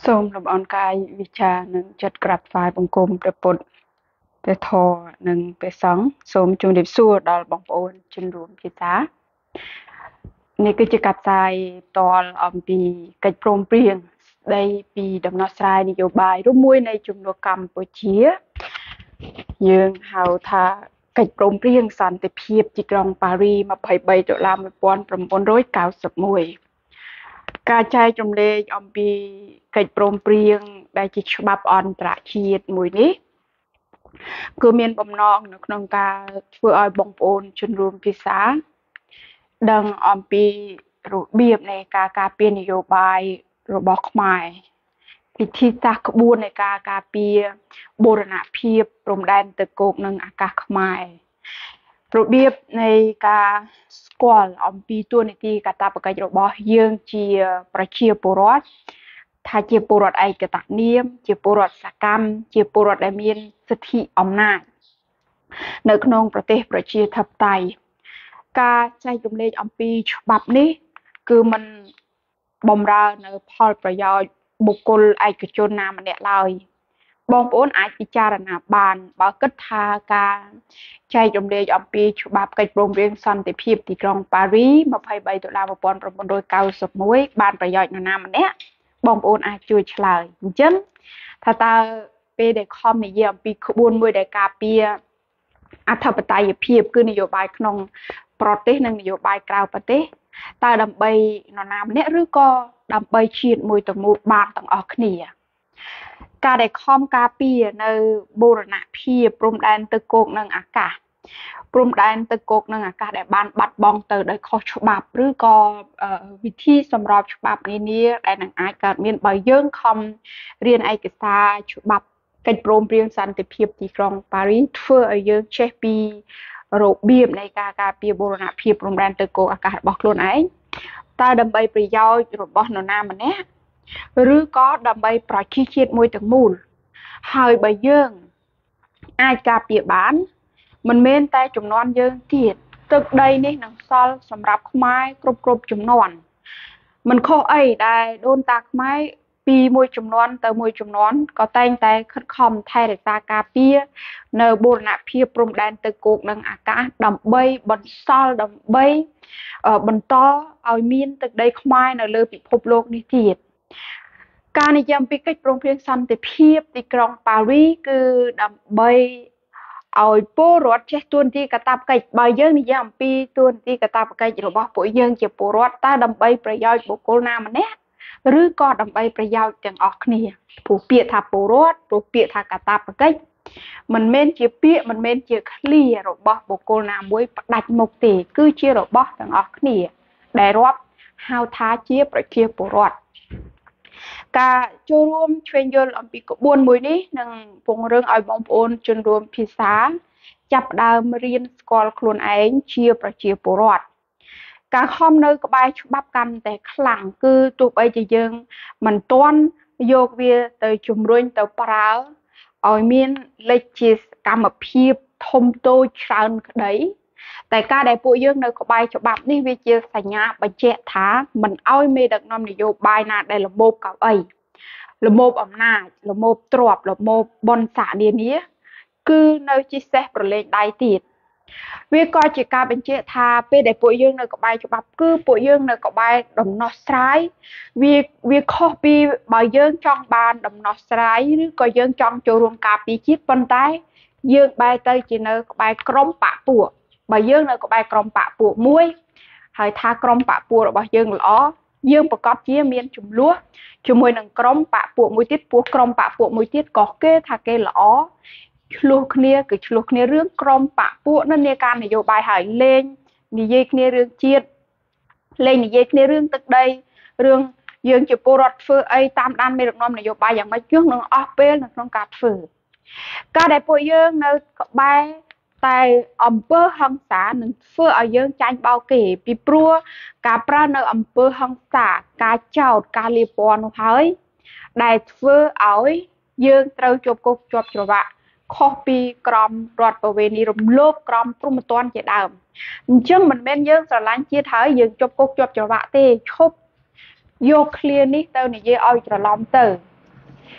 សូមលំអរកាយវិចារនិងចិត្តក្រាបថ្វាយបង្គំព្រះពុទ្ធព្រះធម៌និងព្រះសង្ឃសូមជម្រាបសួរដល់បងប្អូនជនរួមភាសានេះគឺជាការផ្សាយតលអំពីកិច្ចព្រមព្រៀងស្ដីពីដំណោះស្រាយនយោបាយរួមមួយនៃជំនួបកម្ពុជាយើងហៅថាកិច្ចព្រមព្រៀងសន្តិភាពទីក្រុងប៉ារី23 ដុល្លារ 1991ការចែករំលែកអំពីកិច្ចព្រមព្រៀងដែលជាច្បាប់អន្តរជាតិមួយនេះគឺមានបំណងនៅក្នុងការធ្វើឲ្យបងប្អូនជនរួមភាសាដឹងអំពីរបៀបនៃការការពារនយោបាយរបស់ខ្មែរវិធីសាស្ត្រក្បួននៃការការពារបូរណភាពព្រំដែនទឹកគោកនិងអាកាសខ្មែររបៀបនៃការស្គាល់អំពីទួលនីតិកាតព្វកិច្ចរបស់យើងជាប្រជាពលរដ្ឋថាជាពលរដ្ឋឯកតនាមជាពលរដ្ឋសកម្មជាពលរដ្ឋដែលមានសិទ្ធិអំណាចនៅក្នុងប្រទេសប្រជាធិបតេយ្យការចែករំលែកអំពីច្បាប់នេះគឺมันបំរើនៅផលប្រយោជន៍បុគ្គលឯកជនណាម្នាក់ឡើយបងប្អូនអាចពិចារណាបានបើគិតថាការចែករំលែកអំពីច្បាប់កិច្ចព្រមព្រៀងសន្តិភាពទីក្រុងប៉ារី23 ដុល្លារ 1991បានប្រយោជន៍នរណាម្នាក់បងប្អូនអាចជួយឆ្លើយអញ្ចឹងថាតើពេលដែលខំនិយាយអំពីក្បួនមួយដែលការពារអធិបតេយ្យភាពគឺនយោបាយក្នុងប្រទេសនិងនយោបាយក្រៅប្រទេសតើដើម្បីនរណាម្នាក់ឬក៏ដើម្បីជាតិមួយទាំងមូលបានទាំងអស់គ្នាការដែលខំការពារនៅបូរណភាពព្រំដែនទឹកគោកនិងអាកាសព្រំដែនទឹកគោកនិងអាកាសដែលបានបាត់បង់ទៅដោយខុសច្បាប់ឬក៏វិធីសម្របច្បាប់នានាដែលនឹងអាចកើតមានបើយើងខំរៀនឯកសារច្បាប់កិច្ចព្រមព្រៀងសន្តិភាពទីក្រុងប៉ារីធ្វើឲ្យយើងចេះពីរបៀបនៃការការពារបូរណភាពព្រំដែនទឹកគោកអាកាសរបស់ខ្លួនឯងតើដើម្បីប្រយោជន៍របស់នរណាម្នាក់ឬក៏ដើម្បីប្រជាជាតិមួយទាំងមូលហើយបើយើងអាចការពារបានមិនមែនតែចំនួនយើងទៀតទឹកដីនេះនឹងសល់សម្រាប់ខ្មែរគ្រប់ចំនួនមិនខុសអីដែលដូនតាខ្មែរពីមួយចំនួនទៅមួយចំនួនក៏តែងតែខិតខំថែរក្សាការពារនៅបូរណភាពព្រំដែនទឹកគោកនិងអាកាសដើម្បីបន្សល់ដើម្បីបន្តឲ្យមានទឹកដីខ្មែរនៅលើពិភពលោកនេះទៀតការនិយាយអំពីកិច្ចព្រមព្រៀងសន្តិភាពទីក្រុងប៉ារីគឺដើម្បីឲ្យពលរដ្ឋចេះទួនាទីកាតព្វកិច្ចបើយើងនិយាយអំពីទួនាទីកាតព្វកិច្ចរបស់ពួកយើងជាពលរដ្ឋតើដើម្បីប្រយោជន៍បុគ្គលណាម្នាក់ឬក៏ដើម្បីប្រយោជន៍ទាំងអស់គ្នាព្រោះពាក្យថាពលរដ្ឋព្រោះពាក្យថាកាតព្វកិច្ចមិនមែនជាពាក្យមិនមែនជាឃ្លារបស់បុគ្គលណាមួយផ្ដាច់មុខទេគឺជារបស់ទាំងអស់គ្នាដែលរាប់ហៅថាជាប្រជាពលរដ្ឋការចូលរួមឆ្វេងយល់អំពីក្បួនមួយនេះនឹងពង្រឹងឲ្យបងប្អូនជនរួមភាសាចាប់ផ្ដើមរៀនស្គាល់ខ្លួនឯងជាប្រជាពលរដ្ឋការខំនៅក្បែរច្បាប់កាន់តែខ្លាំងគឺទោះបីជាយើងមិនទាន់យកវាទៅជំរុញទៅប្រើឲ្យមានលេខជាសកម្មភាពធំតូចច្រើនក្តីតែការដែលពួកយើងនៅក្បែរច្បាប់នេះវាជាសញ្ញាបញ្ជាក់ថាមិនឲ្យមេដឹកនាំនយោបាយណាដែលលមោបកៅអីលមោបអំណាចលមោបទ្រព្យលមោបបនស័ក្តិនានាគឺនៅជាសេះប្រឡែងដៃទៀតវាក៏ជាការបញ្ជាក់ថាពេលដែលពួកយើងនៅក្បែរច្បាប់គឺពួកយើងនៅក្បែរដំណោះស្រាយវាខុសពីបើយើងចង់បានដំណោះស្រាយឬក៏យើងចង់ចូលរួមការពារជាតិប៉ុន្តែយើងបែរទៅជានៅក្បែរក្រុមបកពួកបើយើងនៅក្បែរក្រុមបកពួកមួយហើយថាក្រុមបកពួករបស់យើងល្អយើងប្រកាសជាមានចំនួនជាមួយនឹងក្រុមបកពួកមួយទៀតពោះក្រុមបកពួកមួយទៀតក៏គេថាគេល្អឆ្លោះគ្នាគឺឆ្លោះគ្នារឿងក្រុមបកពួកនៅនៃការនយោបាយហើយលេងនិយាយគ្នារឿងជាតិលេងនិយាយគ្នារឿងទឹកដីរឿងយើងជាពលរដ្ឋធ្វើអីតាមដានមេដឹកនាំនយោបាយយ៉ាងម៉េចយើងនឹងអស់ពេលនៅក្នុងការធ្វើការដែលពួកយើងនៅក្បែរតែអំពើហិង្សានឹងធ្វើឲ្យយើងចាញ់បោកគេពីព្រោះការប្រើនៅអំពើហិង្សាការចោទការលាបពណ៌នោះហើយដែលធ្វើឲ្យយើងត្រូវជាប់គុកជាប់ច្រវាក់ខុសពីក្រមរដ្ឋប្រវេណីរំលោភក្រមព្រហ្មទណ្ឌជាដើមអញ្ចឹងមិនមែនយើងស្រឡាញ់ជាតិហើយយើងជាប់គុកជាប់ច្រវាក់ទេឈប់យកឃ្លានេះទៅនិយាយឲ្យច្រឡំទៅ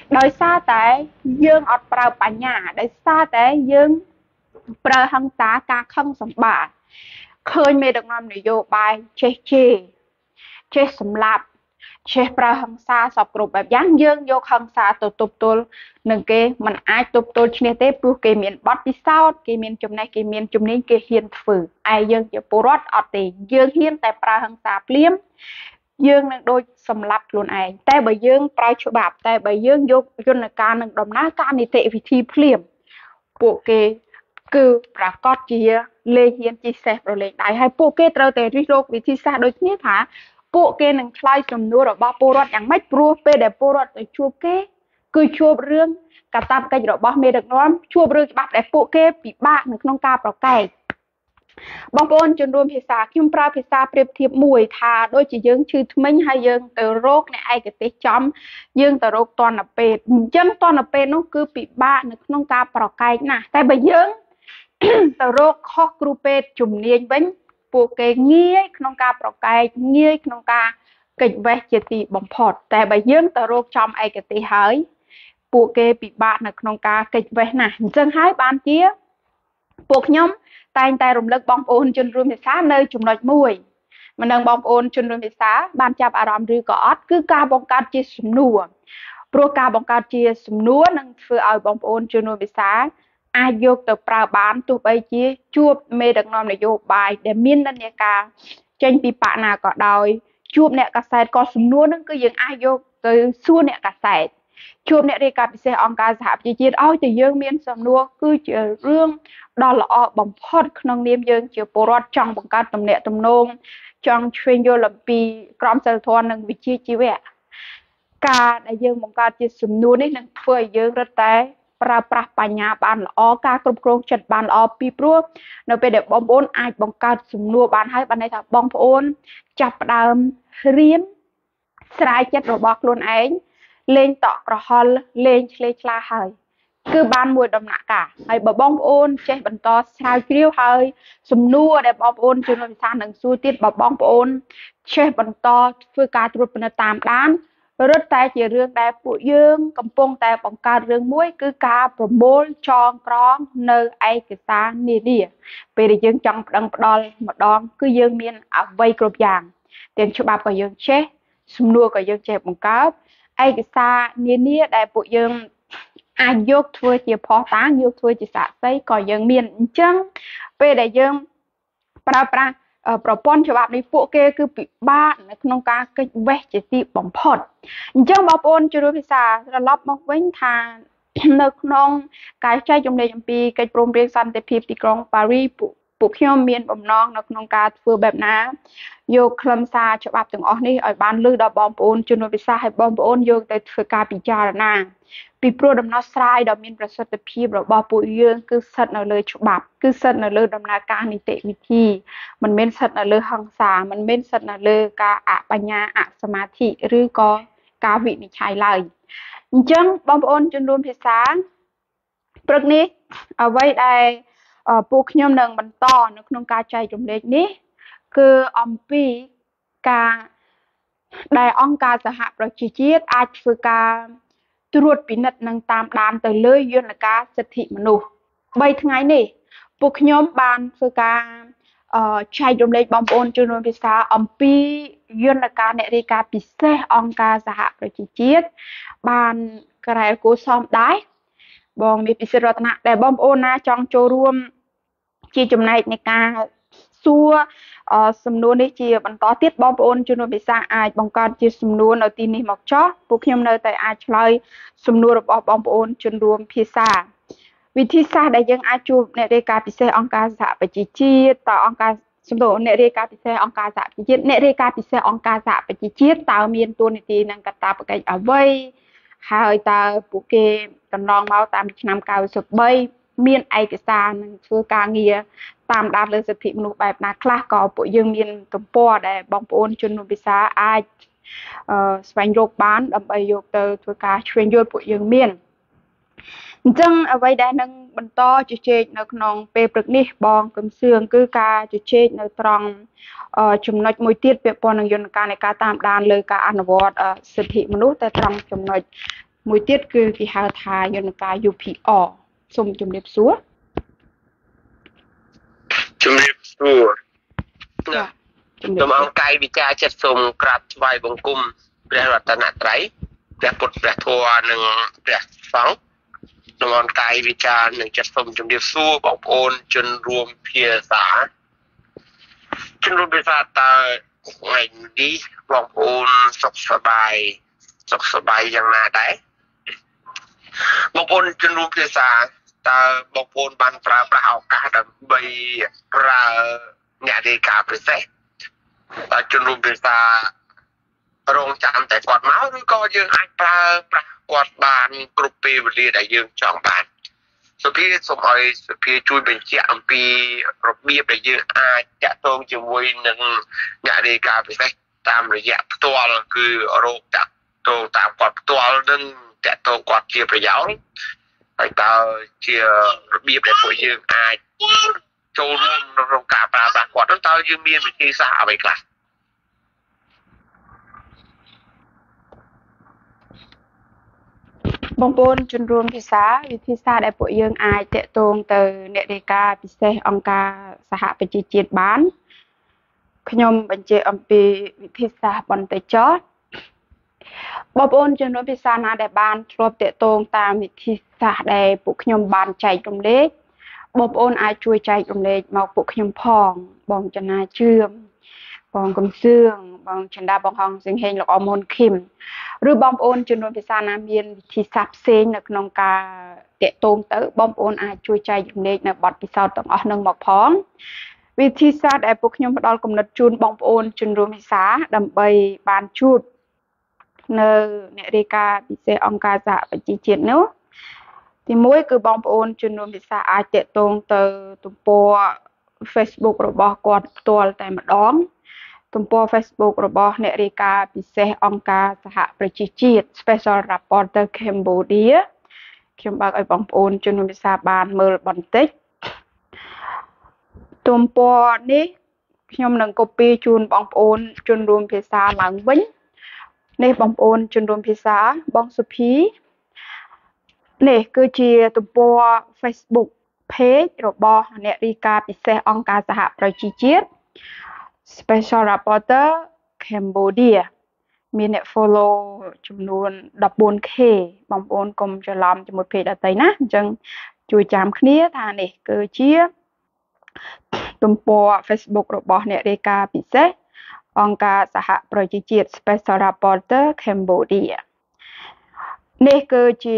ដោយសារតែយើងអត់ប្រើបញ្ញាដោយសារតែយើងប្រើហិង្សាការខឹងសម្បារឃើញមេដឹកនាំនយោបាយចេះជេរចេះសម្លាប់ចេះប្រើហិង្សាសពគ្រប់បែបយ៉ាងយើងយកហិង្សាទៅទប់ទល់នឹងគេមិនអាចទប់ទល់ឈ្នះទេព្រោះគេមានបទពិសោធន៍គេមានចំណេះគេមានជំនាញគេហ៊ានធ្វើឯយើងជាពលរដ្ឋអត់ទេយើងហ៊ានតែប្រើហិង្សាភ្លាមយើងនឹងដូចសម្លាប់ខ្លួនឯងតែបើយើងប្រើច្បាប់តែបើយើងយកយន្តការនឹងដំណើរការនីតិវិធីភ្លាមពួកគេគឺប្រកាសជាលេងហ៊ានជិះសេះប្រឡែងដៃហើយពួកគេត្រូវតែរិះរោចវិធីសាស្ត្រដូចគ្នាថាពួកគេនឹងឆ្លើយសំណួររបស់ពលរដ្ឋយ៉ាងម៉េចព្រោះពេលដែលពលរដ្ឋទៅជួបគេគឺជួបរឿងកាតព្វកិច្ចរបស់មេដឹកនាំជួបរឿងច្បាប់ដែលពួកគេពិបាកនៅក្នុងការប្រកែកបងប្អូនជនរួមភាសាខ្ញុំប្រើភាសាប្រៀបធៀបមួយថាដូចជាយើងឈឺធ្មេញហើយយើងទៅរកអ្នកឯកទេសចំយើងទៅរកតនពេទ្យអញ្ចឹងតនពេទ្យនោះគឺពិបាកនៅក្នុងការប្រកែកណាស់តែបើយើងទៅរកខុសគ្រូពេទ្យជំនាញវិញពួកគេងាយក្នុងការប្រកែកងាយក្នុងការកិច្ចវេះជាទីបំផុតតែបើយើងទៅរកចំឯកទេសហើយពួកគេពិបាកនៅក្នុងការកិច្ចវេះណាស់អញ្ចឹងហើយបានជាពួកខ្ញុំតែងតែរំលឹកបងប្អូនជនរួមភាសានៅចំណុចមួយមិនដឹងបងប្អូនជនរួមភាសាបានចាប់អារម្មណ៍ឬក៏អត់គឺការបង្កើតជាសំណួរព្រោះការបង្កើតជាសំណួរនឹងធ្វើឲ្យបងប្អូនជនរួមភាសាអាចយកទៅប្រើបានទោះបីជាជួបមេដឹកនាំនយោបាយដែលមាននិន្នាការចេញពីបកណាក៏ដោយជួបអ្នកកាសែតក៏សំណួរនឹងគឺយើងអាចយកទៅសួរអ្នកកាសែតជួបអ្នករាយការណ៍ពិសេសអង្គការសហប្រជាជាតិឲ្យតែយើងមានសំណួរគឺជារឿងដ៏ល្អបំផុតក្នុងនាមយើងជាពលរដ្ឋចង់បង្កើតទំនាក់ទំនងចង់ឆ្វេងយល់អំពីក្រមសីលធម៌និងវិជ្ជាជីវៈការដែលយើងបង្កើតជាសំណួរនេះនឹងធ្វើឲ្យយើងរឹតតែប្រើប្រាស់បញ្ញាបានល្អការគ្រប់គ្រងចិត្តបានល្អពីព្រោះនៅពេលដែលបងប្អូនអាចបង្កើតសំណួរបានហើយបានន័យថាបងប្អូនចាប់ផ្ដើមរៀនស្រាយចិត្តរបស់ខ្លួនឯងលេងតក់ក្រហល់លេងឆ្លេឆ្លាហើយគឺបានមួយដំណាក់កាលហើយបើបងប្អូនចេះបន្តស្រាវជ្រាវហើយសំណួរដែលបងប្អូនជំនាន់វិសានឹងសួរទៀតបើបងប្អូនចេះបន្តធ្វើការត្រួតពិនិត្យតាមដានរត់តែជារឿងដែលពួកយើងកំពុងតែបង្កើតរឿងមួយគឺការប្រមូលចងក្រងនៅឯកសារនានាពេលដែលយើងចង់ប្តឹងផ្ដាល់ម្ដងគឺយើងមានអ្វីគ្រប់យ៉ាងទាំងច្បាប់ក៏យើងចេះសំណួរក៏យើងចេះបង្កើតឯកសារនានាដែលពួកយើងអាចយកធ្វើជាផុសតាងយកធ្វើជាសាក្សីក៏យើងមានអញ្ចឹងពេលដែលយើងប្រើប្រាស់ប្រព័ន្ធច្បាប់នេះពួកគេគឺពិបាកនៅក្នុងការកិច្ចវេះជាទីបំផុតអញ្ចឹងបងប្អូនជួយរួមភាសាត្រឡប់មកវិញថានៅក្នុងការចែកចម្លែកអំពីកិច្ចព្រមព្រៀងសន្តិភាពទីក្រុងប៉ារីសពួកខ្ញុំមានបំណងនៅក្នុងការធ្វើបែបណាយកខ្លឹមសារច្បាប់ទាំងអស់នេះឲ្យបានលឺដល់បងប្អូនជនរួមភាសាឲ្យបងប្អូនយកទៅធ្វើការពិចារណាពីព្រោះដំណោះស្រាយដ៏មានប្រសិទ្ធភាពរបស់ពួកយើងគឺស្ថិតនៅលើច្បាប់គឺស្ថិតនៅលើដំណើរការនីតិវិធីមិនមែនស្ថិតនៅលើហិង្សាមិនមែនស្ថិតនៅលើការអបញ្ញាអសមាធិឬក៏ការវិនិច្ឆ័យឡើយអញ្ចឹងបងប្អូនជនរួមភាសាព្រឹកនេះអ្វីដែលពួកខ្ញុំនឹងបន្តនៅក្នុងការចែករំលែកនេះគឺអំពីការដែលអង្គការសហប្រជាជាតិអាចធ្វើការត្រួតពិនិត្យនិងតាមដានទៅលើយន្តការសិទ្ធិមនុស្ស3ថ្ងៃនេះពួកខ្ញុំបានធ្វើការចែករំលែកបងប្អូនជនរួមភាសាអំពីយន្តការអ្នករាយការណ៍ពិសេសអង្គការសហប្រជាជាតិបានក្រែលគួសមដែរបងមានពិសិដ្ឋរតនៈដែលបងប្អូនណាចង់ចូលរួមជាចំណែកនៃការសួរសំណួរនេះជាបន្តទៀតបងប្អូនជនរួមភាសាអាចបង្កើតជាសំណួរនៅទីនេះមកចោះពួកខ្ញុំនៅតែអាចឆ្លើយសំណួររបស់បងប្អូនជនរួមភាសាវិធីសាស្ត្រដែលយើងអាចជួបអ្នករាយការណ៍ពិសេសអង្គការសហប្រជាជាតិតើអង្គការសំដៅអ្នករាយការណ៍ពិសេសអង្គការសហប្រជាជាតិអ្នករាយការណ៍ពិសេសអង្គការសហប្រជាជាតិតើមានតួនាទីនិងកាតព្វកិច្ចអ្វីហើយតើពួកគេកន្លងមកតាមឆ្នាំ93មានឯកសារនឹងធ្វើការងារតាមដានលើសិទ្ធិមនុស្សបែបណាខ្លះក៏ពួកយើងមានទំព័រដែលបងប្អូនជនរួមភាសាអាចស្វែងរកបានដើម្បីយកទៅធ្វើការឆ្វេងយល់ពួកយើងមានអញ្ចឹងអ្វីដែលនឹងបន្តជជែកនៅក្នុងពេលព្រឹកនេះបងកឹមសឿងគឺការជជែកនៅត្រង់ចំណុចមួយទៀតពាក់ព័ន្ធនឹងយន្តការនៃការតាមដានលើការអនុវត្តសិទ្ធិមនុស្សតែត្រង់ចំណុចមួយទៀតគឺគេហៅថាយន្តការ UPR សូមជំរាបសួរជំរាបសួរចាខ្ញុំអង្គកាយវិចារចិត្តសូមក្រាបថ្វាយបង្គំព្រះរតនត្រ័យព្រះពុទ្ធព្រះធម៌និងព្រះសង្ឃខ្ញុំអង្គកាយវិចារនិងចិត្តសូមជំរាបសួរបងប្អូនជនរួមភាសាតើថ្ងៃនេះបងប្អូនសុខសប្បាយយ៉ាងណាដែរបងប្អូនជនរួមភាសាតើបងប្អូនបានប្រើប្រាស់ឱកាសដើម្បីប្រើអ្នករាយការណ៍ពិសេសតើជនរួមភាសារងចាំតែគាត់មកឬក៏យើងអាចប្រើប្រាស់គាត់បានគ្រប់ពេលវេលាដែលយើងចង់បានសុភាសូមឲ្យសុភាជួយបញ្ជាក់អំពីរបៀបដែលយើងអាចតាក់ទងជាមួយនឹងអ្នករាយការណ៍ពិសេសតាមរយៈផ្ទាល់គឺរោគតាក់ទងតាមគាត់ផ្ទាល់និងតាក់ទងគាត់ជាប្រយោជន៍ហើយតើជារបៀបដែលពួកយើងអាចចូលរួមក្នុងការប្រើប្រាស់គាត់នោះតើយើងមានវិធីសាស្ត្រអ្វីខ្លះបងប្អូនជនរួមភាសាវិធីសាស្ត្រដែលពួកយើងអាចតាក់ទងទៅអ្នករាយការណ៍ពិសេសអង្គការសហប្រជាជាតិបានខ្ញុំបញ្ជាក់អំពីវិធីសាស្ត្របន្តិចចុះបងប្អូនជនរួមភាសាណាដែលបានធ្លាប់តាក់ទងតាមវិធីសាស្ត្រដែលពួកខ្ញុំបានចែករំលែកបងប្អូនអាចជួយចែករំលែកមកពួកខ្ញុំផងបងចនាជឿមបងកំសឿងបងចិន្តាបងហងសិង្ហេងលោកអមុនឃឹមឬបងប្អូនជនរួមភាសាណាមានវិធីសាស្ត្រផ្សេងនៅក្នុងការតាក់ទងទៅបងប្អូនអាចជួយចែករំលែកនៅបទពិសោធន៍ទាំងអស់នឹងមកផងវិធីសាស្ត្រដែលពួកខ្ញុំផ្ដល់គំនិតជូនបងប្អូនជនរួមភាសាដើម្បីបានជួបនៅអ្នករាយការណ៍ពិសេសអង្គការសហប្រជាជាតិនោះទីមួយគឺបងប្អូនជនរួមភាសាអាចតាក់ទងទៅទំព័រ Facebook របស់គាត់ផ្ទាល់តែម្ដងទំព័រ Facebook របស់អ្នករាយការណ៍ពិសេសអង្គការសហប្រជាជាតិ Special Rapporteur Cambodia ខ្ញុំបើកឲ្យបងប្អូនជនរួមភាសាបានមើលបន្តិចទំព័រនេះខ្ញុំនឹង copy ជូនបងប្អូនជនរួមភាសាឡើងវិញនេះបងប្អូនជនរួមភាសាបងសុភីនេះគឺជាទំព័រ Facebook page របស់អ្នករាយការណ៍ពិសេសអង្គការសហប្រជាជាតិ Special Rapporteur Cambodia មានអ្នក follow ចំនួន 14k បងប្អូនកុំច្រឡំជាមួយ page ដទៃណាអញ្ចឹងជួយចាំគ្នាថានេះគឺជាទំព័រ Facebook របស់អ្នករាយការណ៍ពិសេសអង្គការសហប្រជាជាតិ Special Rapporteur Cambodia នេះគឺជា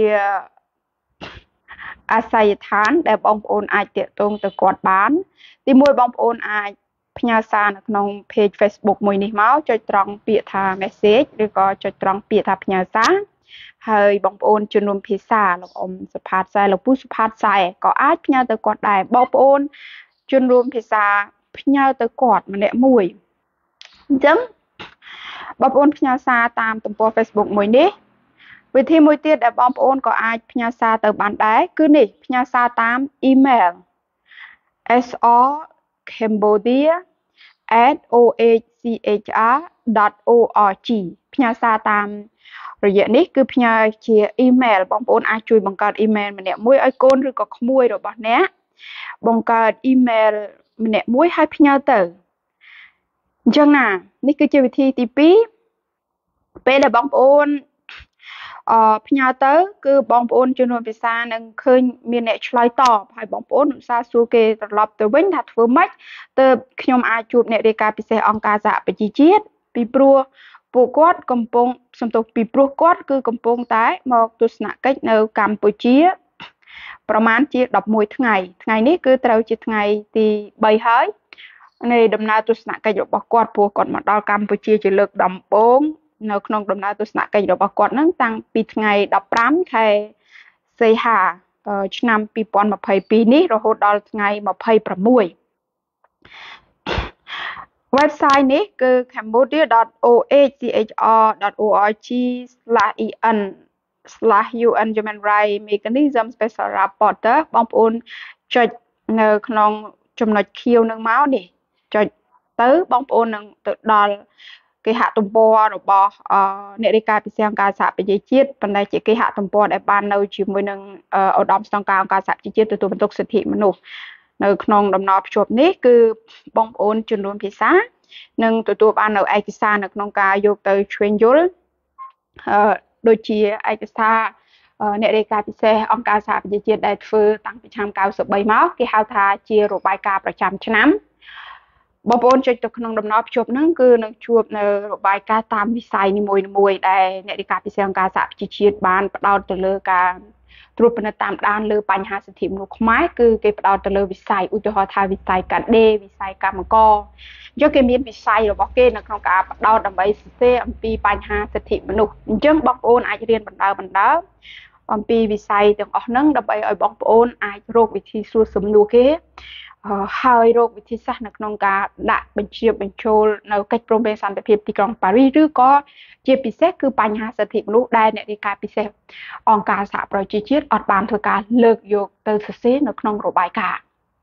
អាស័យដ្ឋានដែលបងប្អូនអាចតាក់ទងទៅគាត់បានទីមួយបងប្អូនអាចផ្ញើសារនៅក្នុង page Facebook មួយនេះមកចុចត្រង់ពាក្យថា message ឬក៏ចុចត្រង់ពាក្យថាផ្ញើសារហើយបងប្អូនជនរួមភាសាលោកអ៊ំសុផាតសែលោកពូសុផាតសែក៏អាចផ្ញើទៅគាត់ដែរបងប្អូនជនរួមភាសាផ្ញើទៅគាត់ម្នាក់មួយអញ្ចឹងបងប្អូនផ្ញើសារតាមទំព័រ Facebook មួយនេះវិធីមួយទៀតដែលបងប្អូនក៏អាចផ្ញើសារទៅបានដែរគឺនេះផ្ញើសារតាម email srcambodia@ohchr.org ផ្ញើសារតាមរយៈនេះគឺផ្ញើជា email បងប្អូនអាចជួយបង្កើត email ម្នាក់មួយឲ្យកូនឬក៏ក្មួយរបស់អ្នកបង្កើត email ម្នាក់មួយហើយផ្ញើទៅអញ្ចឹងណានេះគឺជាវិធីទី2ពេលដែលបងប្អូនផ្ញើទៅគឺបងប្អូនជនរួមភាសានឹងឃើញមានអ្នកឆ្លើយតបហើយបងប្អូនឧស្សាហ៍សួរគេត្រឡប់ទៅវិញថាធ្វើម៉េចទើបខ្ញុំអាចជួបអ្នករាយការណ៍ពិសេសអង្គការសហប្រជាជាតិពីព្រោះពួកគាត់កំពុងគាត់គឺកំពុងតែមកទស្សនកិច្ចនៅកម្ពុជាប្រហែលជា11ថ្ងៃនេះគឺត្រូវជាថ្ងៃទី3ហើយនៃដំណើរទស្សនកិច្ចរបស់គាត់ព្រោះគាត់មកដល់កម្ពុជាជាលើកដំបូងនៅក្នុងដំណើរទស្សនកិច្ចរបស់គាត់ហ្នឹងតាំងពីថ្ងៃ15ខែសីហាឆ្នាំ2022នេះរហូតដល់ថ្ងៃ26 website នេះគឺ cambodia.ohchr.org/en/UN Human Rights Mechanism Special Rapporteur បងប្អូនចុចនៅក្នុងចំណុចខៀវនឹងមកនេះចុចទៅបងប្អូននឹងទៅដល់គេហទំព័ររបស់អ្នករាយការណ៍ពិសេសអង្គការសហប្រជាជាតិប៉ុន្តែជាគេហទំព័រដែលបាននៅជាមួយនឹងឧត្តមស្នងការអង្គការសហប្រជាជាតិទទួលបន្ទុកសិទ្ធិមនុស្សនៅក្នុងដំណរភ្ជាប់នេះគឺបងប្អូនជំនួនភាសានឹងទទួលបាននៅឯកសារនៅក្នុងការយកទៅឆ្វេងយល់ដូចជាឯកសារអ្នករាយការណ៍ពិសេសអង្គការសហប្រជាជាតិដែលធ្វើតាំងពីឆ្នាំ93មកគេហៅថាជារបាយការណ៍ប្រចាំឆ្នាំបងប្អូនចុចទៅក្នុងដំណរភ្ជាប់ហ្នឹងគឺនឹងជួបនៅរបាយការណ៍តាមវិស័យនីមួយៗដែលអ្នករាយការណ៍ពិសេសអង្គការសហប្រជាជាតិបានផ្ដោតទៅលើការត្រួតពិនិត្យតាមដានលើបញ្ហាសិទ្ធិមនុស្សខ្មែរគឺគេផ្ដោតទៅលើវិស័យឧទាហរណ៍ថាវិស័យកាដេវិស័យកម្មករយកគេមានវិស័យរបស់គេនៅក្នុងការផ្ដោតដើម្បីសរសេរអំពីបញ្ហាសិទ្ធិមនុស្សអញ្ចឹងបងប្អូនអាចរៀនបណ្ដើរអំពីវិស័យទាំងអស់ហ្នឹងដើម្បីឲ្យបងប្អូនអាចរកវិធីសួរសំណួរគេហើយរកវិធីសាស្ត្រនៅក្នុងការដាក់បញ្ចូលនៅកិច្ចព្រមព្រៀងសន្តិភាពទីក្រុងប៉ារីសឬក៏ជាពិសេសគឺបញ្ហាសិទ្ធិមនុស្សដែលអ្នករាយការណ៍ពិសេសអង្គការសហប្រជាជាតិអត់បានធ្វើការលើកយកទៅសរសេរនៅក្នុងរបាយការណ៍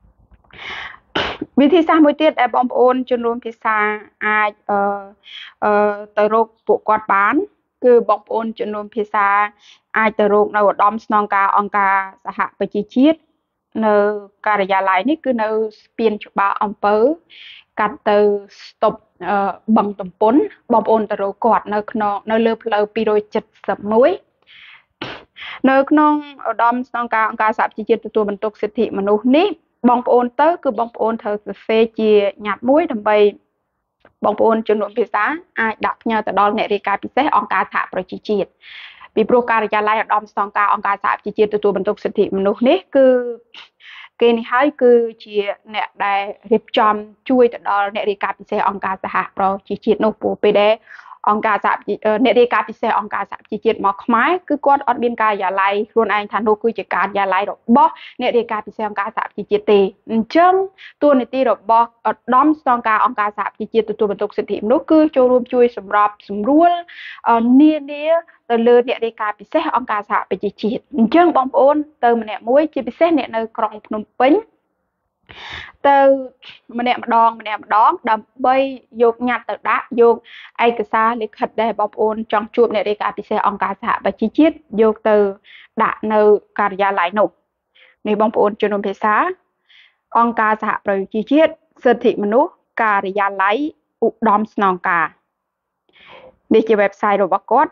វិធីសាស្ត្រមួយទៀតដែលបងប្អូនជំនួនភាសាអាចទៅរកពួកគាត់បានគឺបងប្អូនជំនួនភាសាអាចទៅរកនៅឧត្តមស្នងការអង្គការសហប្រជាជាតិនៅការិយាល័យនេះគឺនៅស្ពានច្បារអំពើកាត់ទៅស្តុបបឹងតំពុនបងប្អូនទៅរកគាត់នៅលើផ្លូវ271នៅក្នុងឧត្តមស្នងការអង្គការសហប្រជាជាតិទទួលបន្ទុកសិទ្ធិមនុស្សនេះបងប្អូនទៅគឺបងប្អូនត្រូវសរសេរជាញត្តិមួយដើម្បីបងប្អូនជំនួនភាសាអាចដាក់ផ្ញើទៅដល់អ្នករាយការណ៍ពិសេសអង្គការសហប្រជាជាតិពីព្រោះការិយាល័យឧត្តមស្នងការអង្គការសហប្រជាជាតិទទួលបន្ទុកសិទ្ធិមនុស្សនេះគឺគេនេះហើយគឺជាអ្នកដែលរៀបចំជួយទៅដល់អ្នករាយការណ៍ពិសេសអង្គការសហប្រជាជាតិនោះព្រោះពេលដែលអង្គការសហអ្នករាយការណ៍ពិសេសអង្គការសហប្រជាជាតិមកខ្មែរគឺគាត់អត់មានការិយាល័យខ្លួនឯងថានោះគឺជាការិយាល័យរបស់អ្នករាយការណ៍ពិសេសអង្គការសហប្រជាជាតិទេអញ្ចឹងតួនាទីរបស់ឧត្តមស្នងការអង្គការសហប្រជាជាតិទទួលបន្ទុកសិទ្ធិមនុស្សគឺចូលរួមជួយសម្របសម្រួលនានាទៅលើអ្នករាយការណ៍ពិសេសអង្គការសហប្រជាជាតិអញ្ចឹងបងប្អូនទៅម្នាក់មួយជាពិសេសអ្នកនៅក្រុងភ្នំពេញទៅម្នាក់ម្ដងដើម្បីយកញត្តិទៅដាក់យកឯកសារលិខិតដែលបងប្អូនចង់ជួបអ្នករាយការណ៍ពិសេសអង្គការសហប្រជាជាតិយកទៅដាក់នៅការិយាល័យនោះនេះបងប្អូនជំនុំភាសាអង្គការសហប្រជាជាតិសិទ្ធិមនុស្សការិយាល័យឧត្តមស្នងការនេះជា website របស់គាត់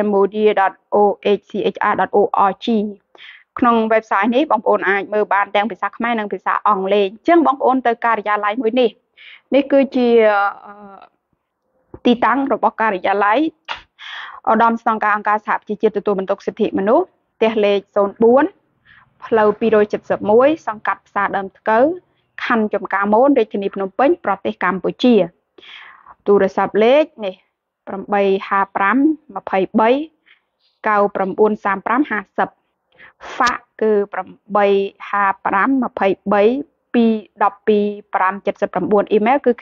cambodia.ohchr.org ក្នុង website នេះបងប្អូនអាចមើលបានទាំងភាសាខ្មែរនិងភាសាអង់គ្លេសអញ្ចឹងបងប្អូនទៅការិយាល័យមួយនេះគឺជាទីតាំងរបស់ការិយាល័យឧត្តមស្នងការអង្គការសហប្រជាជាតិទទួលបន្ទុកសិទ្ធិមនុស្សផ្ទះលេខ04ផ្លូវ271សង្កាត់ផ្សារដើមថ្កូវខណ្ឌចំការមនរាជធានីភ្នំពេញប្រទេសកម្ពុជាទូរស័ព្ទលេខនេះ855 23 993550ហ្វាក់គឺ855 23 212 579 email គឺ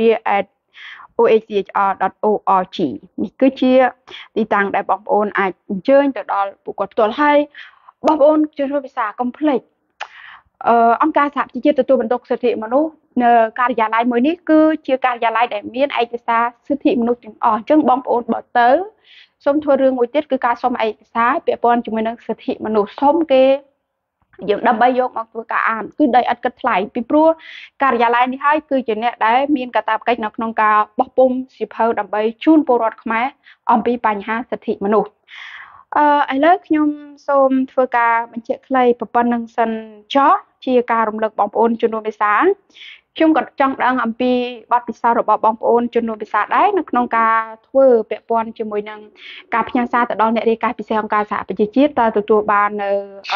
cambodia@ohchr.org នេះគឺជាទីតាំងដែលបងប្អូនអាចអញ្ជើញទៅដល់ពួកគាត់ផ្ទាល់ហើយបងប្អូនជួយភាសាកុំភ្លេចអង្គការសហប្រជាជាតិទទួលបន្ទុកសិទ្ធិមនុស្សនៅការិយាល័យមួយនេះគឺជាការិយាល័យដែលមានឯកសារសិទ្ធិមនុស្សទាំងអស់អញ្ចឹងបងប្អូនបើទៅសូមធ្វើរឿងមួយទៀតគឺការសុំឯកសារពាក់ព័ន្ធជាមួយនឹងសិទ្ធិមនុស្សសុំគេយើងដើម្បីយកមកធ្វើការអានគឺដោយឥតគិតថ្លៃពីព្រោះការិយាល័យនេះហើយគឺជាអ្នកដែលមានកាតព្វកិច្ចនៅក្នុងការបោះពុម្ពសៀវភៅដើម្បីជូនពលរដ្ឋខ្មែរអំពីបញ្ហាសិទ្ធិមនុស្សឥឡូវខ្ញុំសូមធ្វើការបញ្ជាក់ខ្លីប៉ុណ្្នឹងសិនចោះជាការរំលឹកបងប្អូនជំនួសភាសាខ្ញុំក៏ចង់ដឹងអំពីបទពិសោធន៍របស់បងប្អូនជំនួសភាសាដែរនៅក្នុងការធ្វើពាក់ព័ន្ធជាមួយនឹងការផ្ញើសារទៅដល់អ្នករាយការណ៍ពិសេសអង្គការសហប្រជាជាតិតើទទួលបាននៅ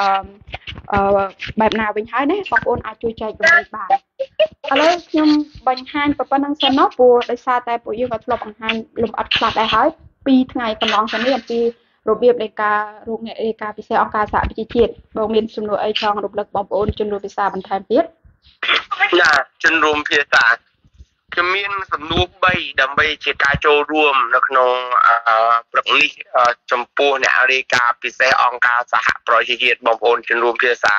បែបណាវិញហើយណាបងប្អូនអាចជួយចែករំលែកបានឥឡូវខ្ញុំបង្ហាញប៉ុណ្្នឹងសិននោះព្រោះដោយសារតែពួកយើងក៏ធ្លាប់បង្ហាញលម្អិតខ្លះដែរហើយ2ថ្ងៃកន្លងទៅនេះអំពីរបៀបនៃការរកអ្នករាយការណ៍ពិសេសអង្គការសហប្រជាជាតិបងមានសំណួរអីចង់រំលឹកបងប្អូនជំនួសភាសាបន្ថែមទៀតណាជំនុំភាសាខ្ញុំមានសំណួរ3ដើម្បីជាការចូលរួមនៅក្នុងព្រឹកនេះចំពោះអ្នករាយការណ៍ពិសេសអង្គការសហប្រជាជាតិបងប្អូនជំនុំភាសា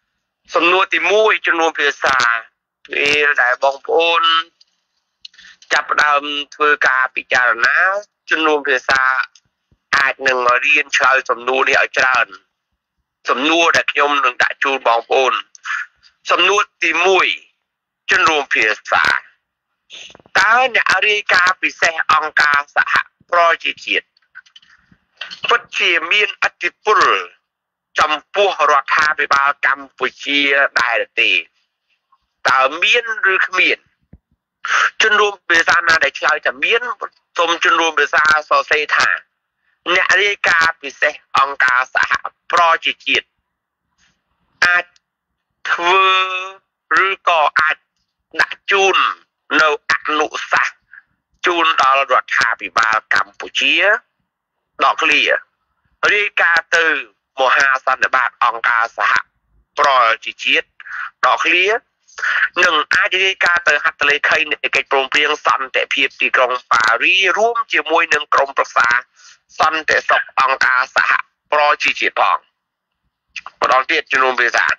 សំណួរទី1ជំនុំភាសាពេលដែលបងប្អូនจับดาวធ្វើការពិចារណាជំនួសភាសាអាចនឹងរៀនឆ្លើយសំណួរនេះឲ្យច្រើនសំណួរដែលខ្ញុំនឹងដាក់ជូនបងប្អូនសំណួរទី1ជំនួសភាសាតើអ្នករាយការណ៍ពិសេសអង្គការសហប្រជាជាតិពិតជាមានឥទ្ធិពលចំពោះរដ្ឋាភិបាលកម្ពុជាដែរទេតើមានឬគ្មានជនរួមភាសាណាដែលឆ្លើយថាមានសូមជនរួមភាសាសរសេរថាអ្នករាយការណ៍ពិសេសអង្គការសហប្រជាជាតិអាចធ្វើឬក៏អាចដាក់ជូននៅអនុសាសន៍ជូនដល់រដ្ឋាភិបាលកម្ពុជាដកឃ្លារាយការណ៍ទៅមហាសន្និបាតអង្គការសហប្រជាជាតិដកឃ្លានឹងអាចរាយការណ៍ទៅហត្ថលេខីនៃកិច្ចព្រមព្រៀងសន្តិភាពទីក្រុងប៉ារីរួមជាមួយនឹងក្រុមប្រឹក្សាសន្តិសុខអង្គការសហប្រជាជាតិផងម្ដងទៀតជំនុំភាសា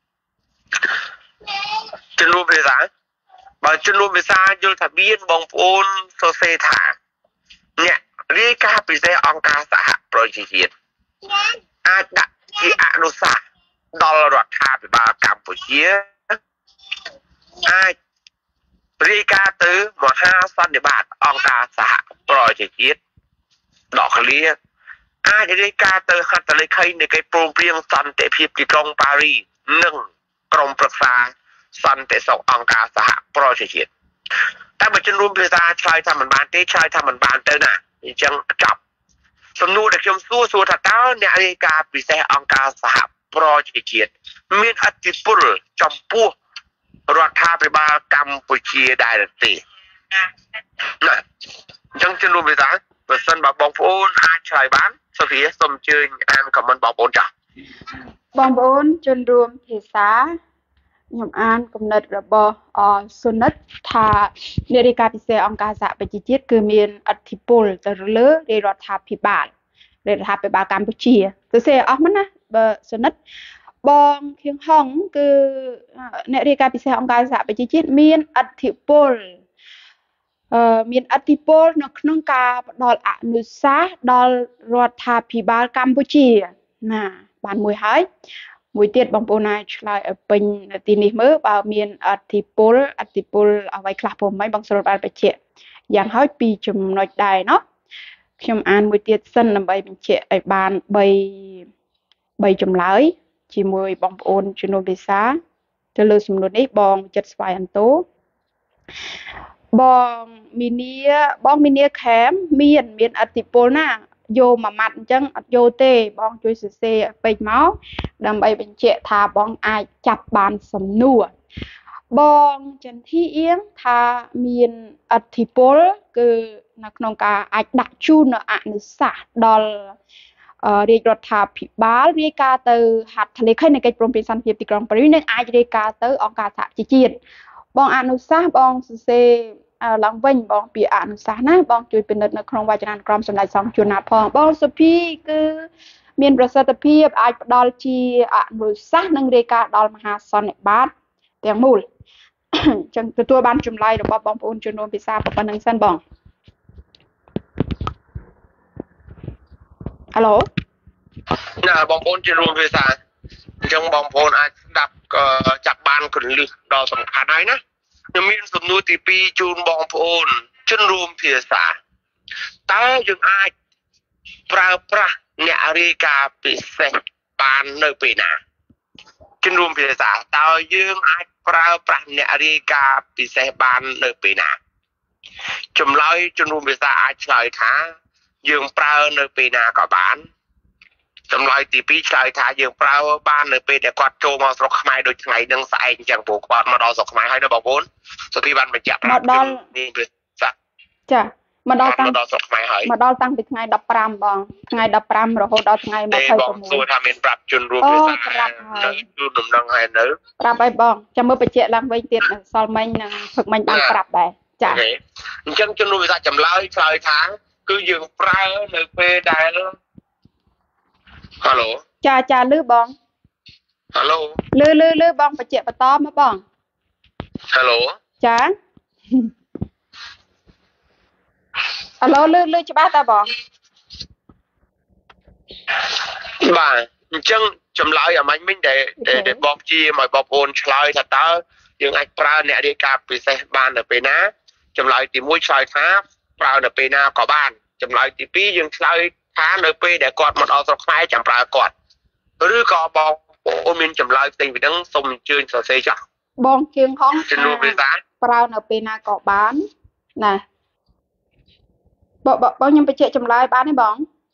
បើជំនុំភាសាយល់ថាមានបងប្អូនសរសេរថាអ្នករាយការណ៍ពិសេសអង្គការសហប្រជាជាតិអាចដាក់ជាអនុសាសន៍ដល់រដ្ឋាភិបាលកម្ពុជាអាចរាយការណ៍ទៅមហាសន្និបាតអង្គការសហប្រជាជាតិដកឃ្លាអាចរាយការណ៍ទៅហត្ថលេខីនៃកិច្ចព្រមព្រៀងសន្តិភាពទីក្រុងប៉ារីនិងក្រុមប្រឹក្សាសន្តិសុខអង្គការសហប្រជាជាតិតែបើជនរួមភាសាឆ្លើយថាមិនបានទេឆ្លើយថាមិនបានទៅណាអញ្ចឹងចប់សំណួរដែលខ្ញុំសួរថាតើអ្នករាយការណ៍ពិសេសអង្គការសហប្រជាជាតិមានឥទ្ធិពលចំពោះរដ្ឋាភិបាលកម្ពុជាដែរទេណាអញ្ចឹងជំនុំភាសាបើសិនបើបងប្អូនអាចឆ្លើយបានសូហ្វីសូមអញ្ជើញអានខមមិនបងប្អូនចាស់បងប្អូនជនរួមភាសាខ្ញុំអានគំនិតរបស់សុនិតថានារីកាពិសេសអង្គការសហប្រជាជាតិគឺមានឥទ្ធិពលទៅលើរដ្ឋាភិបាលកម្ពុជាសរសេរអស់មិនណាបើសុនិតបងខៀងហុងគឺអ្នករាយការណ៍ពិសេសអង្គការសហប្រជាជាតិមានឥទ្ធិពលនៅក្នុងការផ្ដល់អនុសាសន៍ដល់រដ្ឋាភិបាលកម្ពុជាណាបានមួយហើយមួយទៀតបងប្អូនអាចឆ្លើយឲ្យពេញនាទីនេះមើលបើមានឥទ្ធិពលអ្វីខ្លះពុំមិនបងស្រួលបានបញ្ជាក់យ៉ាងហោចពីចំណុចដែរเนาะខ្ញុំអានមួយទៀតសិនដើម្បីបញ្ជាក់ឲ្យបាន3ចម្លើយជាមួយបងប្អូនជំនុំភាសាទៅលើសំណួរនេះបងចិត្តស្វាយអន្តោបងមីនីខេមមានឥទ្ធិពលណាយកមួយម៉ាត់អញ្ចឹងអត់យកទេបងជួយសរសេរឲ្យពេញមកដើម្បីបញ្ជាក់ថាបងអាចចាប់បានសំណួរបងចន្ទធីអៀងថាមានឥទ្ធិពលគឺនៅក្នុងការអាចដាក់ជូននៅអនុសាសន៍ដល់រាជរដ្ឋាភិបាលរាយការណ៍ទៅហត្ថលេខីនៃកិច្ចព្រមព្រៀងសន្តិភាពទីក្រុងប៉ារីសនិងអាចរាយការណ៍ទៅអង្គការសហជីវជាតិបងអនុសាសន៍បងសរសេរឡើងវិញបងពីអនុសាសន៍ណាបងជួយពិនិត្យនៅក្នុងវចនានុក្រមសម្ដេចសង្ឃជួនណាផងបងសុភីគឺមានប្រសិទ្ធភាពអាចផ្ដល់ជាអនុសាសន៍និងរាយការណ៍ដល់មហាសន្និបាតទាំងមូលអញ្ចឹងទទួលបានចម្លើយរបស់បងប្អូនជំនុំភាសាប៉ុណ្្នឹងសិនបងហៅឡូណាបងប្អូនជំនុំភាសាអញ្ចឹងបងប្អូនអាចស្ដាប់ចាប់បានគន្លឹះដ៏សំខាន់ហើយណាខ្ញុំមានសំណួរទី2ជូនបងប្អូនជនរួមភាសាតើយើងអាចប្រើប្រាស់អ្នករាយការណ៍ពិសេសបាននៅពេលណាជនរួមភាសាតើយើងអាចប្រើប្រាស់អ្នករាយការណ៍ពិសេសបាននៅពេលណាចម្លើយជនរួមភាសាអាចឆ្លើយថាយើងប្រើនៅពេលណាក៏បានចម្លើយទី2ឆ្លើយថាយើងប្រើបាននៅពេលដែលគាត់ចូលមកស្រុកខ្មែរដូចថ្ងៃហ្នឹងស្អែកអញ្ចឹងព្រោះគាត់មកដល់ស្រុកខ្មែរហើយណាបងប្អូនសុភីបានបញ្ជាក់មកដល់ចាមកដល់ស្រុកខ្មែរហើយមកដល់តាំងពីថ្ងៃ15បងថ្ងៃ15រហូតដល់ថ្ងៃ26 បងសួរថាមានប្រាប់ជនរួមភាសាប្រាប់ហើយជួនដំណឹងហើយនៅប្រាប់ហើយបងចាំមើលបញ្ជាក់ឡើងវិញទៀតសល់មិញនិងផឹកមិញបានប្រាប់ដែរចាអញ្ចឹងជនរួមភាសាចម្លើយឆ្លើយថាគឺយើងប្រើនៅពេលដែលHello ចាលឺបង Hello លឺបងបញ្ជាក់បន្តមកបង Hello ចា alo lư cho ba ta bỏ បាទអញ្ចឹងចម្លើយអាមាញ់មិញដែលបងជាមកបងប្អូនឆ្លើយថាតើយើងអាចប្រើអ្នករាយការណ៍ពិសេសបាននៅពេលណាចម្លើយទី1ឆ្លើយថាប្រើនៅពេលណាក៏បានចម្លើយទី2យើងឆ្លើយថានៅពេលដែលគាត់មកដល់ស្រុកខ្មែរចាំប្រើគាត់ឬក៏បងប្អូនមានចម្លើយផ្សេងពីហ្នឹងសូមអញ្ជើញសរសេរចុះបងជាងហងជំនួសភាសាប្រើនៅពេលណាក៏បានណាបងខ្ញុំបញ្ជាក់ចម្លើយបានទេបង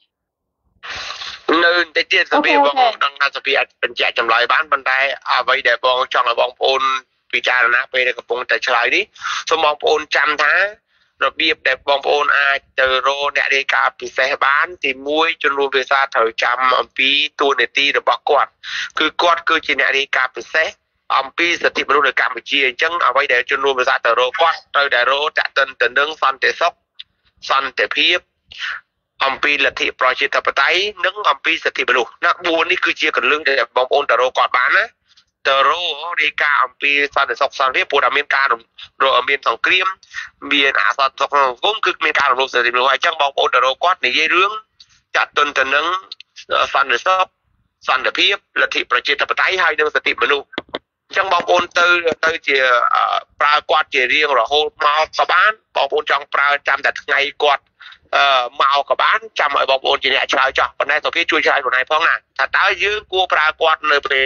នៅតែទៀតសភាបងដឹងថាសភាអាចបញ្ជាក់ចម្លើយបានប៉ុន្តែអ្វីដែលបងចង់ឲ្យបងប្អូនពិចារណាពេលដែលកំពុងតែឆ្លើយនេះសូមបងប្អូនចាំថារបៀបដែលបងប្អូនអាចទៅរកអ្នករាយការណ៍ពិសេសបានទី1ជំនួសភាសាត្រូវចាំអំពីតួនាទីរបស់គាត់គឺគាត់គឺជាអ្នករាយការណ៍ពិសេសអំពីសិទ្ធិមនុស្សនៅកម្ពុជាអញ្ចឹងអ្វីដែលជំនួសភាសាទៅរកគាត់ត្រូវតែរកតាក់ទិនទៅនឹងសន្តិសុខសន្តិភាពអំពីលទ្ធិប្រជាធិបតេយ្យនិងអំពីសិទ្ធិមនុស្សណា4នេះគឺជាកលឹងដែលបងប្អូនទៅរកគាត់បានណាទៅរករាយការណ៍អំពីសន្តិសុខសន្តិភាពព្រោះតែមានការមានសង្គ្រាមមានអសន្តិសុខក្នុងសង្គមគឺមានការរំលោភសិទ្ធិមនុស្សអញ្ចឹងបងប្អូនទៅរកគាត់និយាយរឿងចាត់ទុនទៅនឹងសន្តិសុខសន្តិភាពលទ្ធិប្រជាធិបតេយ្យហើយនិងសិទ្ធិមនុស្សអញ្ចឹងបងប្អូនទៅជាប្រើគាត់ជារៀងរហូតមកក៏បានបងប្អូនចង់ប្រើចាំតែថ្ងៃគាត់មកក៏បានចាំឲ្យបងប្អូនជាអ្នកឆ្លើយចោះប៉ុន្តែសូភាជួយឆ្លើយខ្លួនឯងផងណាថាតើយើងគួរប្រើគាត់នៅពេល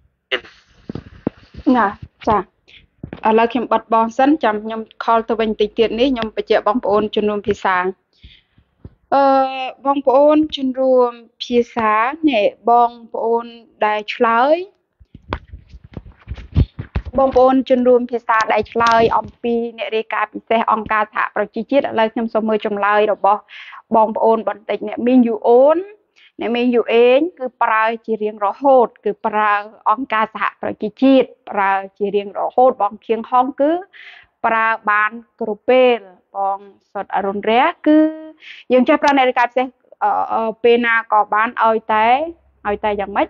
ណាចាឥឡូវខ្ញុំបិទបងសិនចាំខ្ញុំខលទៅវិញតិចទៀតនេះខ្ញុំបញ្ជាក់បងប្អូនជំនុំភាសាបងប្អូនជំនុំភាសានេះបងប្អូនដែលឆ្លើយបងប្អូនជំនុំភាសាដែលឆ្លើយអំពីអ្នករាយការណ៍ពិសេសអង្គការសហប្រជាជាតិឥឡូវខ្ញុំសូមមើលចម្លើយរបស់បងប្អូនបន្តិចអ្នកមីងយូអូនអ្នកមីងយូអេងគឺប្រើជារៀងរហូតគឺប្រើអង្គការសហប្រជាជាតិប្រើជារៀងរហូតបងខៀងហងគឺប្រើបានគ្រប់ពេលបងសុតអរុណរះគឺយើងចេះប្រើអ្នករាយការណ៍ពិសេសពេលណាក៏បានឲ្យតែយ៉ាងម៉េច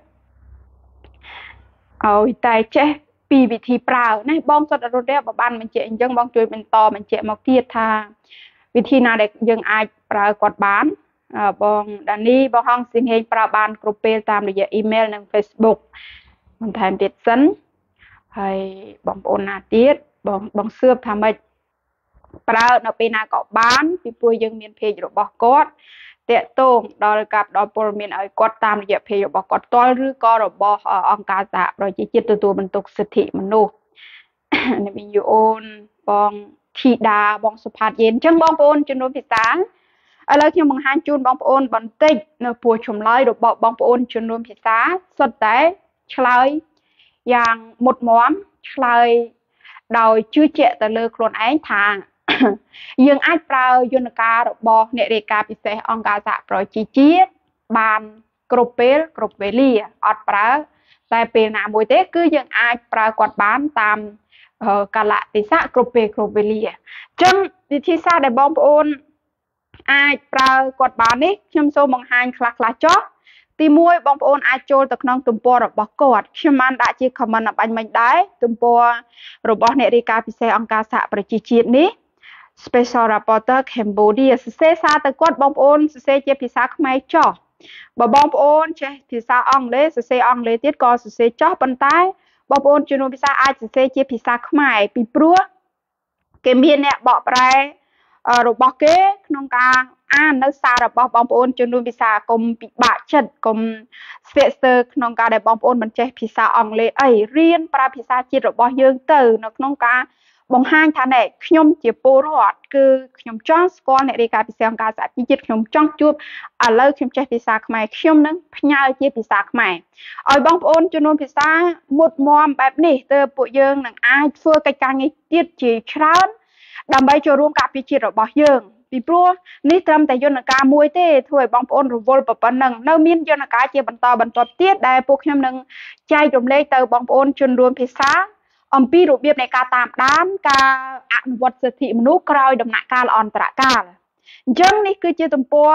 ឲ្យតែចេះពីវិធីប្រើណាបងសុតអរុណរះបើបានបញ្ជាក់អញ្ចឹងបងជួយបន្តបញ្ជាក់មកទៀតថាវិធីណាដែលយើងអាចប្រើគាត់បានបងដានីបងហងស៊ីងហេងប្រើបានគ្រប់ពេលតាមរយៈអ៊ីមែលនិង Facebook បន្ថែមទៀតសិនហើយបងប្អូនណាទៀតបងសឿបថាម៉េចប្រើនៅពេលណាក៏បានពីព្រោះយើងមាន page របស់គាត់តាក់ទងដល់ការផ្ដល់ព័ត៌មានឲ្យគាត់តាមរយៈ page របស់គាត់ផ្ទាល់ឬក៏របស់អង្គការសហប្រជាជាតិទទួលបន្ទុកសិទ្ធិមនុស្សអ្នកមីងយូអូនបងធីតាបងសុផាតយេនអញ្ចឹងបងប្អូនជំនុំភាសាឥឡូវខ្ញុំបង្ហាញជូនបងប្អូនបន្តិចនៅព្រោះចម្លើយរបស់បងប្អូនជំនុំភាសាសុទ្ធតែឆ្លើយយ៉ាងមុតមមឆ្លើយដោយជឿជាក់ទៅលើខ្លួនឯងថាយើងអាចប្រើយន្តការរបស់អ្នករាយការណ៍ពិសេសអង្គការសហប្រជាជាតិបានគ្រប់ពេលគ្រប់វេលាអត់ប្រើតែពេលណាមួយទេគឺយើងអាចប្រើគាត់បានតាមកាលៈទេសៈគ្រប់ពេលគ្រប់វេលាអញ្ចឹងវិធីសាស្ត្រដែលបងប្អូនអាចប្រើគាត់បាននេះខ្ញុំសូមបង្ហាញខ្លះចុះទី1បងប្អូនអាចចូលទៅក្នុងទំព័ររបស់គាត់ខ្ញុំបានដាក់ជា comment បាញ់មិញដែរទំព័ររបស់អ្នករាយការណ៍ពិសេសអង្គការសហប្រជាជាតិនេះ Special Reporter Cambodia សរសេរសារទៅគាត់បងប្អូនសរសេរជាភាសាខ្មែរចុះបើបងប្អូនចេះភាសាអង់គ្លេសសរសេរអង់គ្លេសទៀតក៏សរសេរចុះប៉ុន្តែបងប្អូនជំនុំភាសាអាចសរសេរជាភាសាខ្មែរពីព្រោះគេមានអ្នកបកប្រែរបស់គេក្នុងការអាននៅសាររបស់បងប្អូនជំនុំភាសាកុំពិបាកចិត្តកុំស្ទាក់ស្ទើរក្នុងការដែលបងប្អូនមិនចេះភាសាអង់គ្លេសអីរៀនប្រើភាសាជាតិរបស់យើងទៅនៅក្នុងការបង្ហាញថាណែខ្ញុំជាពលរដ្ឋគឺខ្ញុំចង់ស្គាល់អ្នករាយការណ៍ពិសេសអង្គការសហជីវជាតិខ្ញុំចង់ជួបឥឡូវខ្ញុំចេះភាសាខ្មែរខ្ញុំនឹងផ្ញើជាភាសាខ្មែរឲ្យបងប្អូនជំនុំភាសាមុតមមបែបនេះទើបពួកយើងនឹងអាចធ្វើកិច្ចការងារទៀតជាច្រើនដើម្បីចូលរួមការពារជាតិរបស់យើងពីព្រោះនេះត្រឹមតែយន្តការមួយទេធ្វើឲ្យបងប្អូនរវល់ប៉ុណ្ណឹងនៅមានយន្តការជាបន្តបន្ទាប់ទៀតដែលពួកខ្ញុំនឹងចែករំលែកទៅបងប្អូនជនរួមភាសាអំពីរបៀបនៃការតាមដានការអនុវត្តសិទ្ធិមនុស្សក្រោយដំណាក់កាលអន្តរកាលអញ្ចឹងនេះគឺជាទំព័រ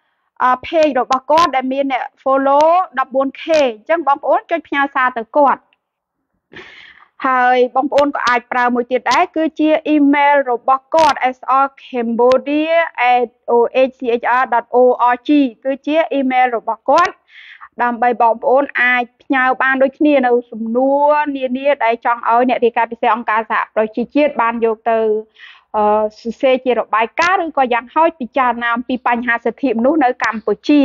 page របស់គាត់ដែលមានអ្នក follow 14k អញ្ចឹងបងប្អូនចុចផ្ញើសារទៅគាត់ហើយបងប្អូនក៏អាចប្រើមួយទៀតដែរគឺជា email របស់គាត់ srcambodia@ohchr.org គឺជា email របស់គាត់ដើម្បីបងប្អូនអាចផ្ញើបានដូចគ្នានៅសំណួរនានាដែលចង់ឲ្យអ្នករាយការណ៍ពិសេសអង្គការសហប្រជាជាតិបានយកទៅសរសេរជារបាយការណ៍ឬក៏យ៉ាងហោចពិចារណាអំពីបញ្ហាសិទ្ធិមនុស្សនៅកម្ពុជា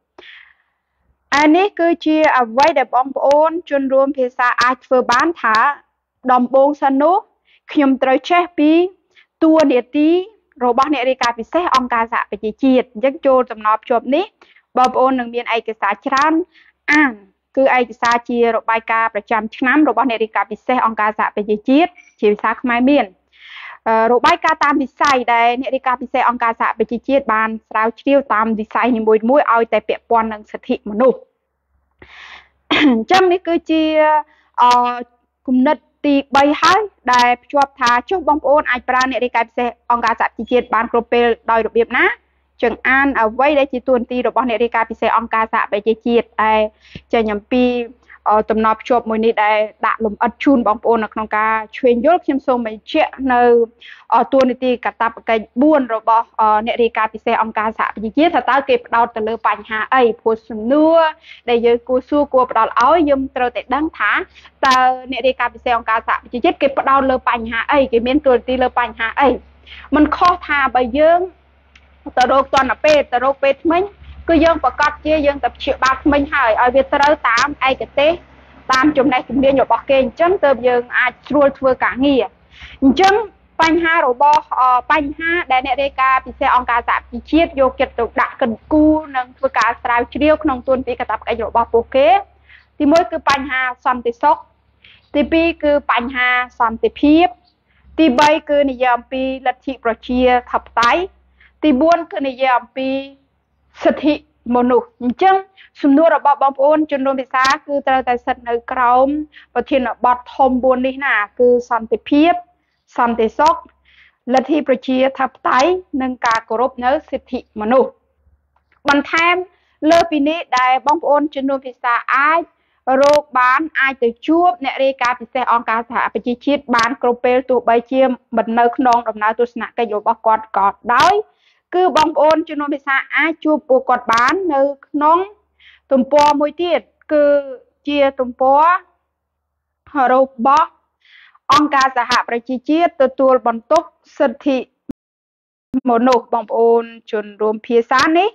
នេះគឺជាអ្វីដែលបងប្អូនជនរួមភាសាអាចធ្វើបានថាដំបូងសិននោះខ្ញុំត្រូវចេះពីតួនាទីរបស់អ្នករាយការណ៍ពិសេសអង្គការសហប្រជាជាតិអញ្ចឹងចូលចំណប់ជាប់នេះបងប្អូននឹងមានឯកសារច្រើនអានគឺឯកសារជារបាយការណ៍ប្រចាំឆ្នាំរបស់អ្នករាយការណ៍ពិសេសអង្គការសហប្រជាជាតិជាភាសាខ្មែរមានរបាយការណ៍តាមវិស័យដែលអ្នករាយការណ៍ពិសេសអង្គការសហប្រជាជាតិបានស្រាវជ្រាវតាមវិស័យនីមួយៗឲ្យតែពាក់ព័ន្ធនឹងសិទ្ធិមនុស្សអញ្ចឹងនេះគឺជាគំនិតទី3ហើយដែលភ្ជាប់ថាចុះបងប្អូនអាចប្រើអ្នករាយការណ៍ពិសេសអង្គការសហប្រជាជាតិបានគ្រប់ពេលដោយរបៀបណាចឹងអានអ្វីដែលជាទួនាទីរបស់អ្នករាយការណ៍ពិសេសអង្គការសហប្រជាជាតិដែលចេញអំពីតំណភ្ជាប់មួយនេះដែលដាក់លំអិតជូនបងប្អូននៅក្នុងការឈ្វេងយល់ខ្ញុំសូមបញ្ជាក់នៅទួនាទីកាតព្វកិច្ច4របស់អ្នករាយការណ៍ពិសេសអង្គការសហប្រជាជាតិថាតើគេផ្ដោតទៅលើបញ្ហាអីព្រោះសំណួរដែលយើងគួរសួរគួរផ្ដោតឲ្យយើងត្រូវតែដឹងថាតើអ្នករាយការណ៍ពិសេសអង្គការសហប្រជាជាតិគេផ្ដោតលើបញ្ហាអីគេមានទួនាទីលើបញ្ហាអីមិនខុសថាបើយើងទៅរកតនពេទ្យទៅរកពេទ្យថ្មិញគឺយើងប្រកាសជាយើងទៅព្យាបាលថ្មិញហើយឲ្យវាត្រូវតាមឯកទេសតាមចំណេះជំនាញរបស់គេអញ្ចឹងទើបយើងអាចស្រួលធ្វើការងារអញ្ចឹងបញ្ហារបស់បញ្ហាដែលអ្នករាយការណ៍ពិសេសអង្គការសហប្រជាជាតិយកចិត្តទុកដាក់កិនគូនិងធ្វើការស្រាវជ្រាវក្នុងទួនាទីកាតព្វកិច្ចរបស់ពួកគេទី1គឺបញ្ហាសន្តិសុខទី2គឺបញ្ហាសន្តិភាពទី3គឺនិយាយអំពីលទ្ធិប្រជាធិបតេយ្យទី4គឺនិយាយអំពីសិទ្ធិមនុស្សអញ្ចឹងសំណួររបស់បងប្អូនជនរួមភាសាគឺត្រូវតែស្ថិតនៅក្រោមប្រធានបទធំ4នេះណាគឺសន្តិភាពសន្តិសុខលទ្ធិប្រជាធិបតេយ្យនិងការគោរពនៅសិទ្ធិមនុស្សបន្ថែមលើពីនេះដែលបងប្អូនជនរួមភាសាអាចរកបានអាចទៅជួបអ្នករាយការណ៍ពិសេសអង្គការសហប្រជាជាតិបានគ្រប់ពេលទោះបីជាមិននៅក្នុងដំណើរទស្សនកិច្ចរបស់គាត់ក៏ដោយគឺបងប្អូនជនរួមភាសាអាចជួបពួកគាត់បាននៅក្នុងទំព័រមួយទៀតគឺជាទំព័ររបស់អង្គការសហប្រជាជាតិទទួលបន្ទុកសិទ្ធិមនុស្សបងប្អូនជនរួមភាសានេះ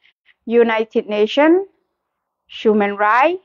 United Nations Human Rights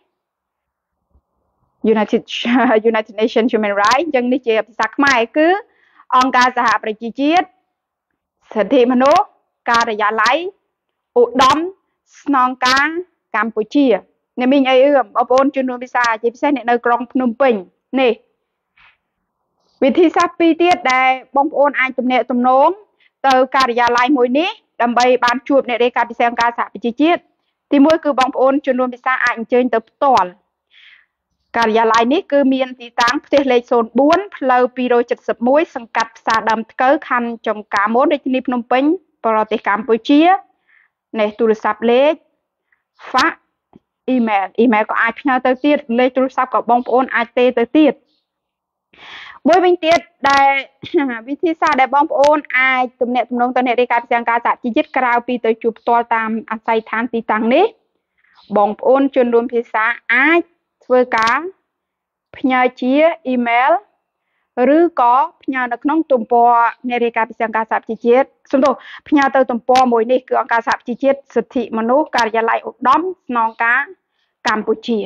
United Nations Human Rights អញ្ចឹងនេះជាភាសាខ្មែរគឺអង្គការសហប្រជាជាតិសិទ្ធិមនុស្សការិយាល័យឧត្តមស្នងការកម្ពុជាអ្នកមីងអីបងប្អូនជនរួមភាសាជាពិសេសអ្នកនៅក្រុងភ្នំពេញនេះវិធីសាស្ត្រពីរទៀតដែលបងប្អូនអាចទំនាក់ទំនងទៅការិយាល័យមួយនេះដើម្បីបានជួបអ្នករាយការណ៍ពិសេសអង្គការសហប្រជាជាតិទី1គឺបងប្អូនជនរួមភាសាអាចអញ្ជើញទៅផ្ទាល់ការិយាល័យនេះគឺមានទីតាំងផ្ទះលេខ04ផ្លូវ271សង្កាត់ផ្សារដើមថ្កូវខណ្ឌចំការមនរាជធានីភ្នំពេញប្រទេសកម្ពុជានេះទូរស័ព្ទលេខ fax email ក៏អាចផ្ញើទៅទៀតលេខទូរស័ព្ទក៏បងប្អូនអាចទេទៅទៀតមួយវិញទៀតដែលវិធីសាស្ត្រដែលបងប្អូនអាចទំនាក់ទំនងទៅអ្នករាយការណ៍ពិសេសអង្គការសហជីវជាតិក្រៅពីទៅជួបផ្ទាល់តាមអាស័យដ្ឋានទីតាំងនេះបងប្អូនជនរួមភាសាអាចធ្វើការផ្ញើជាអ៊ីមែលឬក៏ផ្ញើនៅក្នុងទំព័រអ្នករាយការណ៍ពិសេសអង្គការសហប្រជាជាតិសំដៅផ្ញើទៅទំព័រមួយនេះគឺអង្គការសហប្រជាជាតិសិទ្ធិមនុស្សការិយាល័យឧត្តមស្នងការកម្ពុជា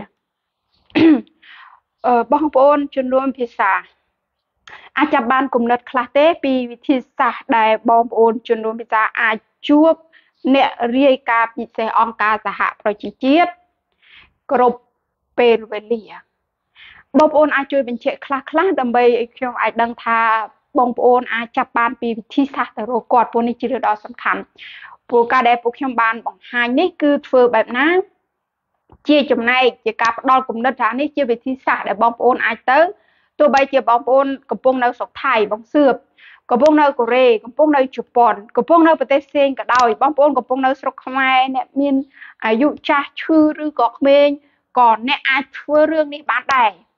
បងប្អូនជនរួមភាសាអាចចាប់បានគំនិតខ្លះទេពីវិធីសាស្ត្រដែលបងប្អូនជនរួមភាសាអាចជួបអ្នករាយការណ៍ពិសេសអង្គការសហប្រជាជាតិគ្រប់ពេលវេលាបងប្អូនអាចជួយបញ្ជាក់ខ្លះដើម្បីឲ្យខ្ញុំអាចដឹងថាបងប្អូនអាចចាប់បានពីវិធីសាស្ត្រទៅរកគាត់ព្រោះនេះជារឿងដ៏សំខាន់ព្រោះការដែលពួកខ្ញុំបានបង្ហាញនេះគឺធ្វើបែបណាជាចំណែកជាការផ្ដល់គំនិតថានេះជាវិធីសាស្ត្រដែលបងប្អូនអាចទៅទោះបីជាបងប្អូនកំពុងនៅស្រុកថៃបងសឿបកំពុងនៅកូរ៉េកំពុងនៅជប៉ុនកំពុងនៅប្រទេសផ្សេងក៏ដោយបងប្អូនកំពុងនៅស្រុកខ្មែរអ្នកមានអាយុចាស់ឈឺឬក៏ក្មេងក៏អ្នកអាចធ្វើរឿងនេះបានដែរ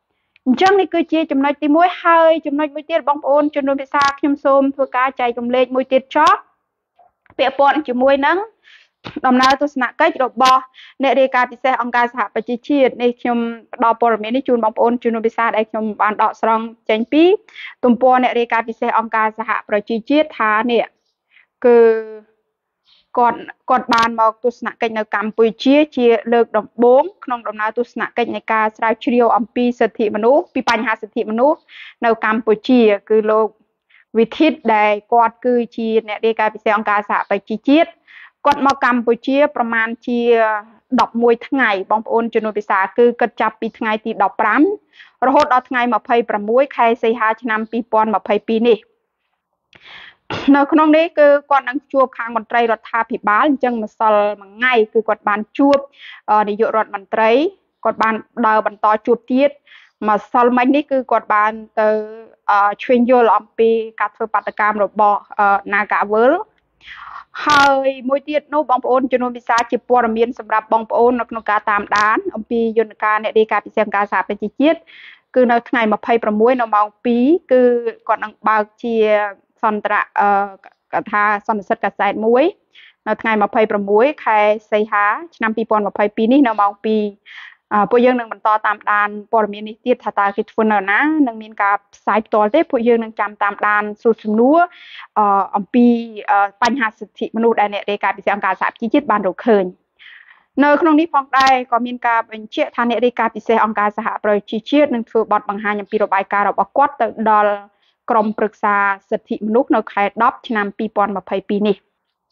Chẳng này cứ chia chấm nói tí mũi hơi chấm nói mũi tiết bóng ôn cho nên bị xa khiêm xôm thua cá chạy chấm lên mũi tiết chót bịa bọn chấm mũi nắng đầm nào tôi sẵn cách đột bò nè đi cả bị xe ông ca sạp và chi chi này khiêm đo bò mình đi chun bóng ôn cho nên bị xa đây khiêm bàn đọ sòng chánh pí tụm bò nè đi cả bị xe ông ca sạp và chi chi thá nè cứ còn bàn mà tôi sẵn cáchនៅកម្ពុជាជាលើកដំបូងក្នុងដំណើរទស្សនកិច្ចនៃការស្រាវជ្រាវអំពីសិទ្ធិមនុស្សពីបញ្ហាសិទ្ធិមនុស្សនៅកម្ពុជាគឺលោកវិធិតដែលគាត់គឺជាអ្នករាយការណ៍ពិសេសអង្គការសហប្រជាជាតិគាត់មកកម្ពុជាប្រហែលជា11ថ្ងៃបងប្អូនជំនួយភាសាគឺគិតចាប់ពីថ្ងៃទី15រហូតដល់ថ្ងៃ26ខែសីហាឆ្នាំ2022នេះនៅក្នុងនេះគឺគាត់នឹងជួបខាងមន្ត្រីរដ្ឋាភិបាលអញ្ចឹងម្សិលមួយថ្ងៃគឺគាត់បានជួបនាយករដ្ឋមន្ត្រីគាត់បានដើរបន្តជួបទៀតម្សិលមិញនេះគឺគាត់បានទៅឈ្វេងយល់អំពីការធ្វើបាតកម្មរបស់ Nagawal ហើយមួយទៀតនោះបងប្អូនជំនុំវិសាជាព័ត៌មានសម្រាប់បងប្អូននៅក្នុងការតាមដានអំពីយន្តការអ្នករាយការណ៍ពិសេសអង្គការសហប្រជាជាតិគឺនៅថ្ងៃ26នៅម៉ោង2គឺគាត់នឹងបើកជាសន្ទរកថាសន្និសីទកាសែតមួយនៅថ្ងៃ26ខែសីហាឆ្នាំ2022នេះនៅម៉ោង2ពួកយើងនឹងបន្តតាមដានព័ត៌មាននេះទៀតថាតើគេធ្វើនៅណានឹងមានការផ្សាយផ្ទាល់ទេពួកយើងនឹងចាំតាមដានសួរសំណួរអំពីបញ្ហាសិទ្ធិមនុស្សដែលអ្នករាយការណ៍ពិសេសអង្គការសហប្រជាជាតិបានរកឃើញនៅក្នុងនេះផងដែរក៏មានការបញ្ជាក់ថាអ្នករាយការណ៍ពិសេសអង្គការសហប្រជាជាតិនឹងធ្វើបទបង្ហាញអំពីរបាយការណ៍របស់គាត់ទៅដល់ក្រុមប្រឹក្សាសិទ្ធិមនុស្សនៅខែ10ឆ្នាំ2022នេះ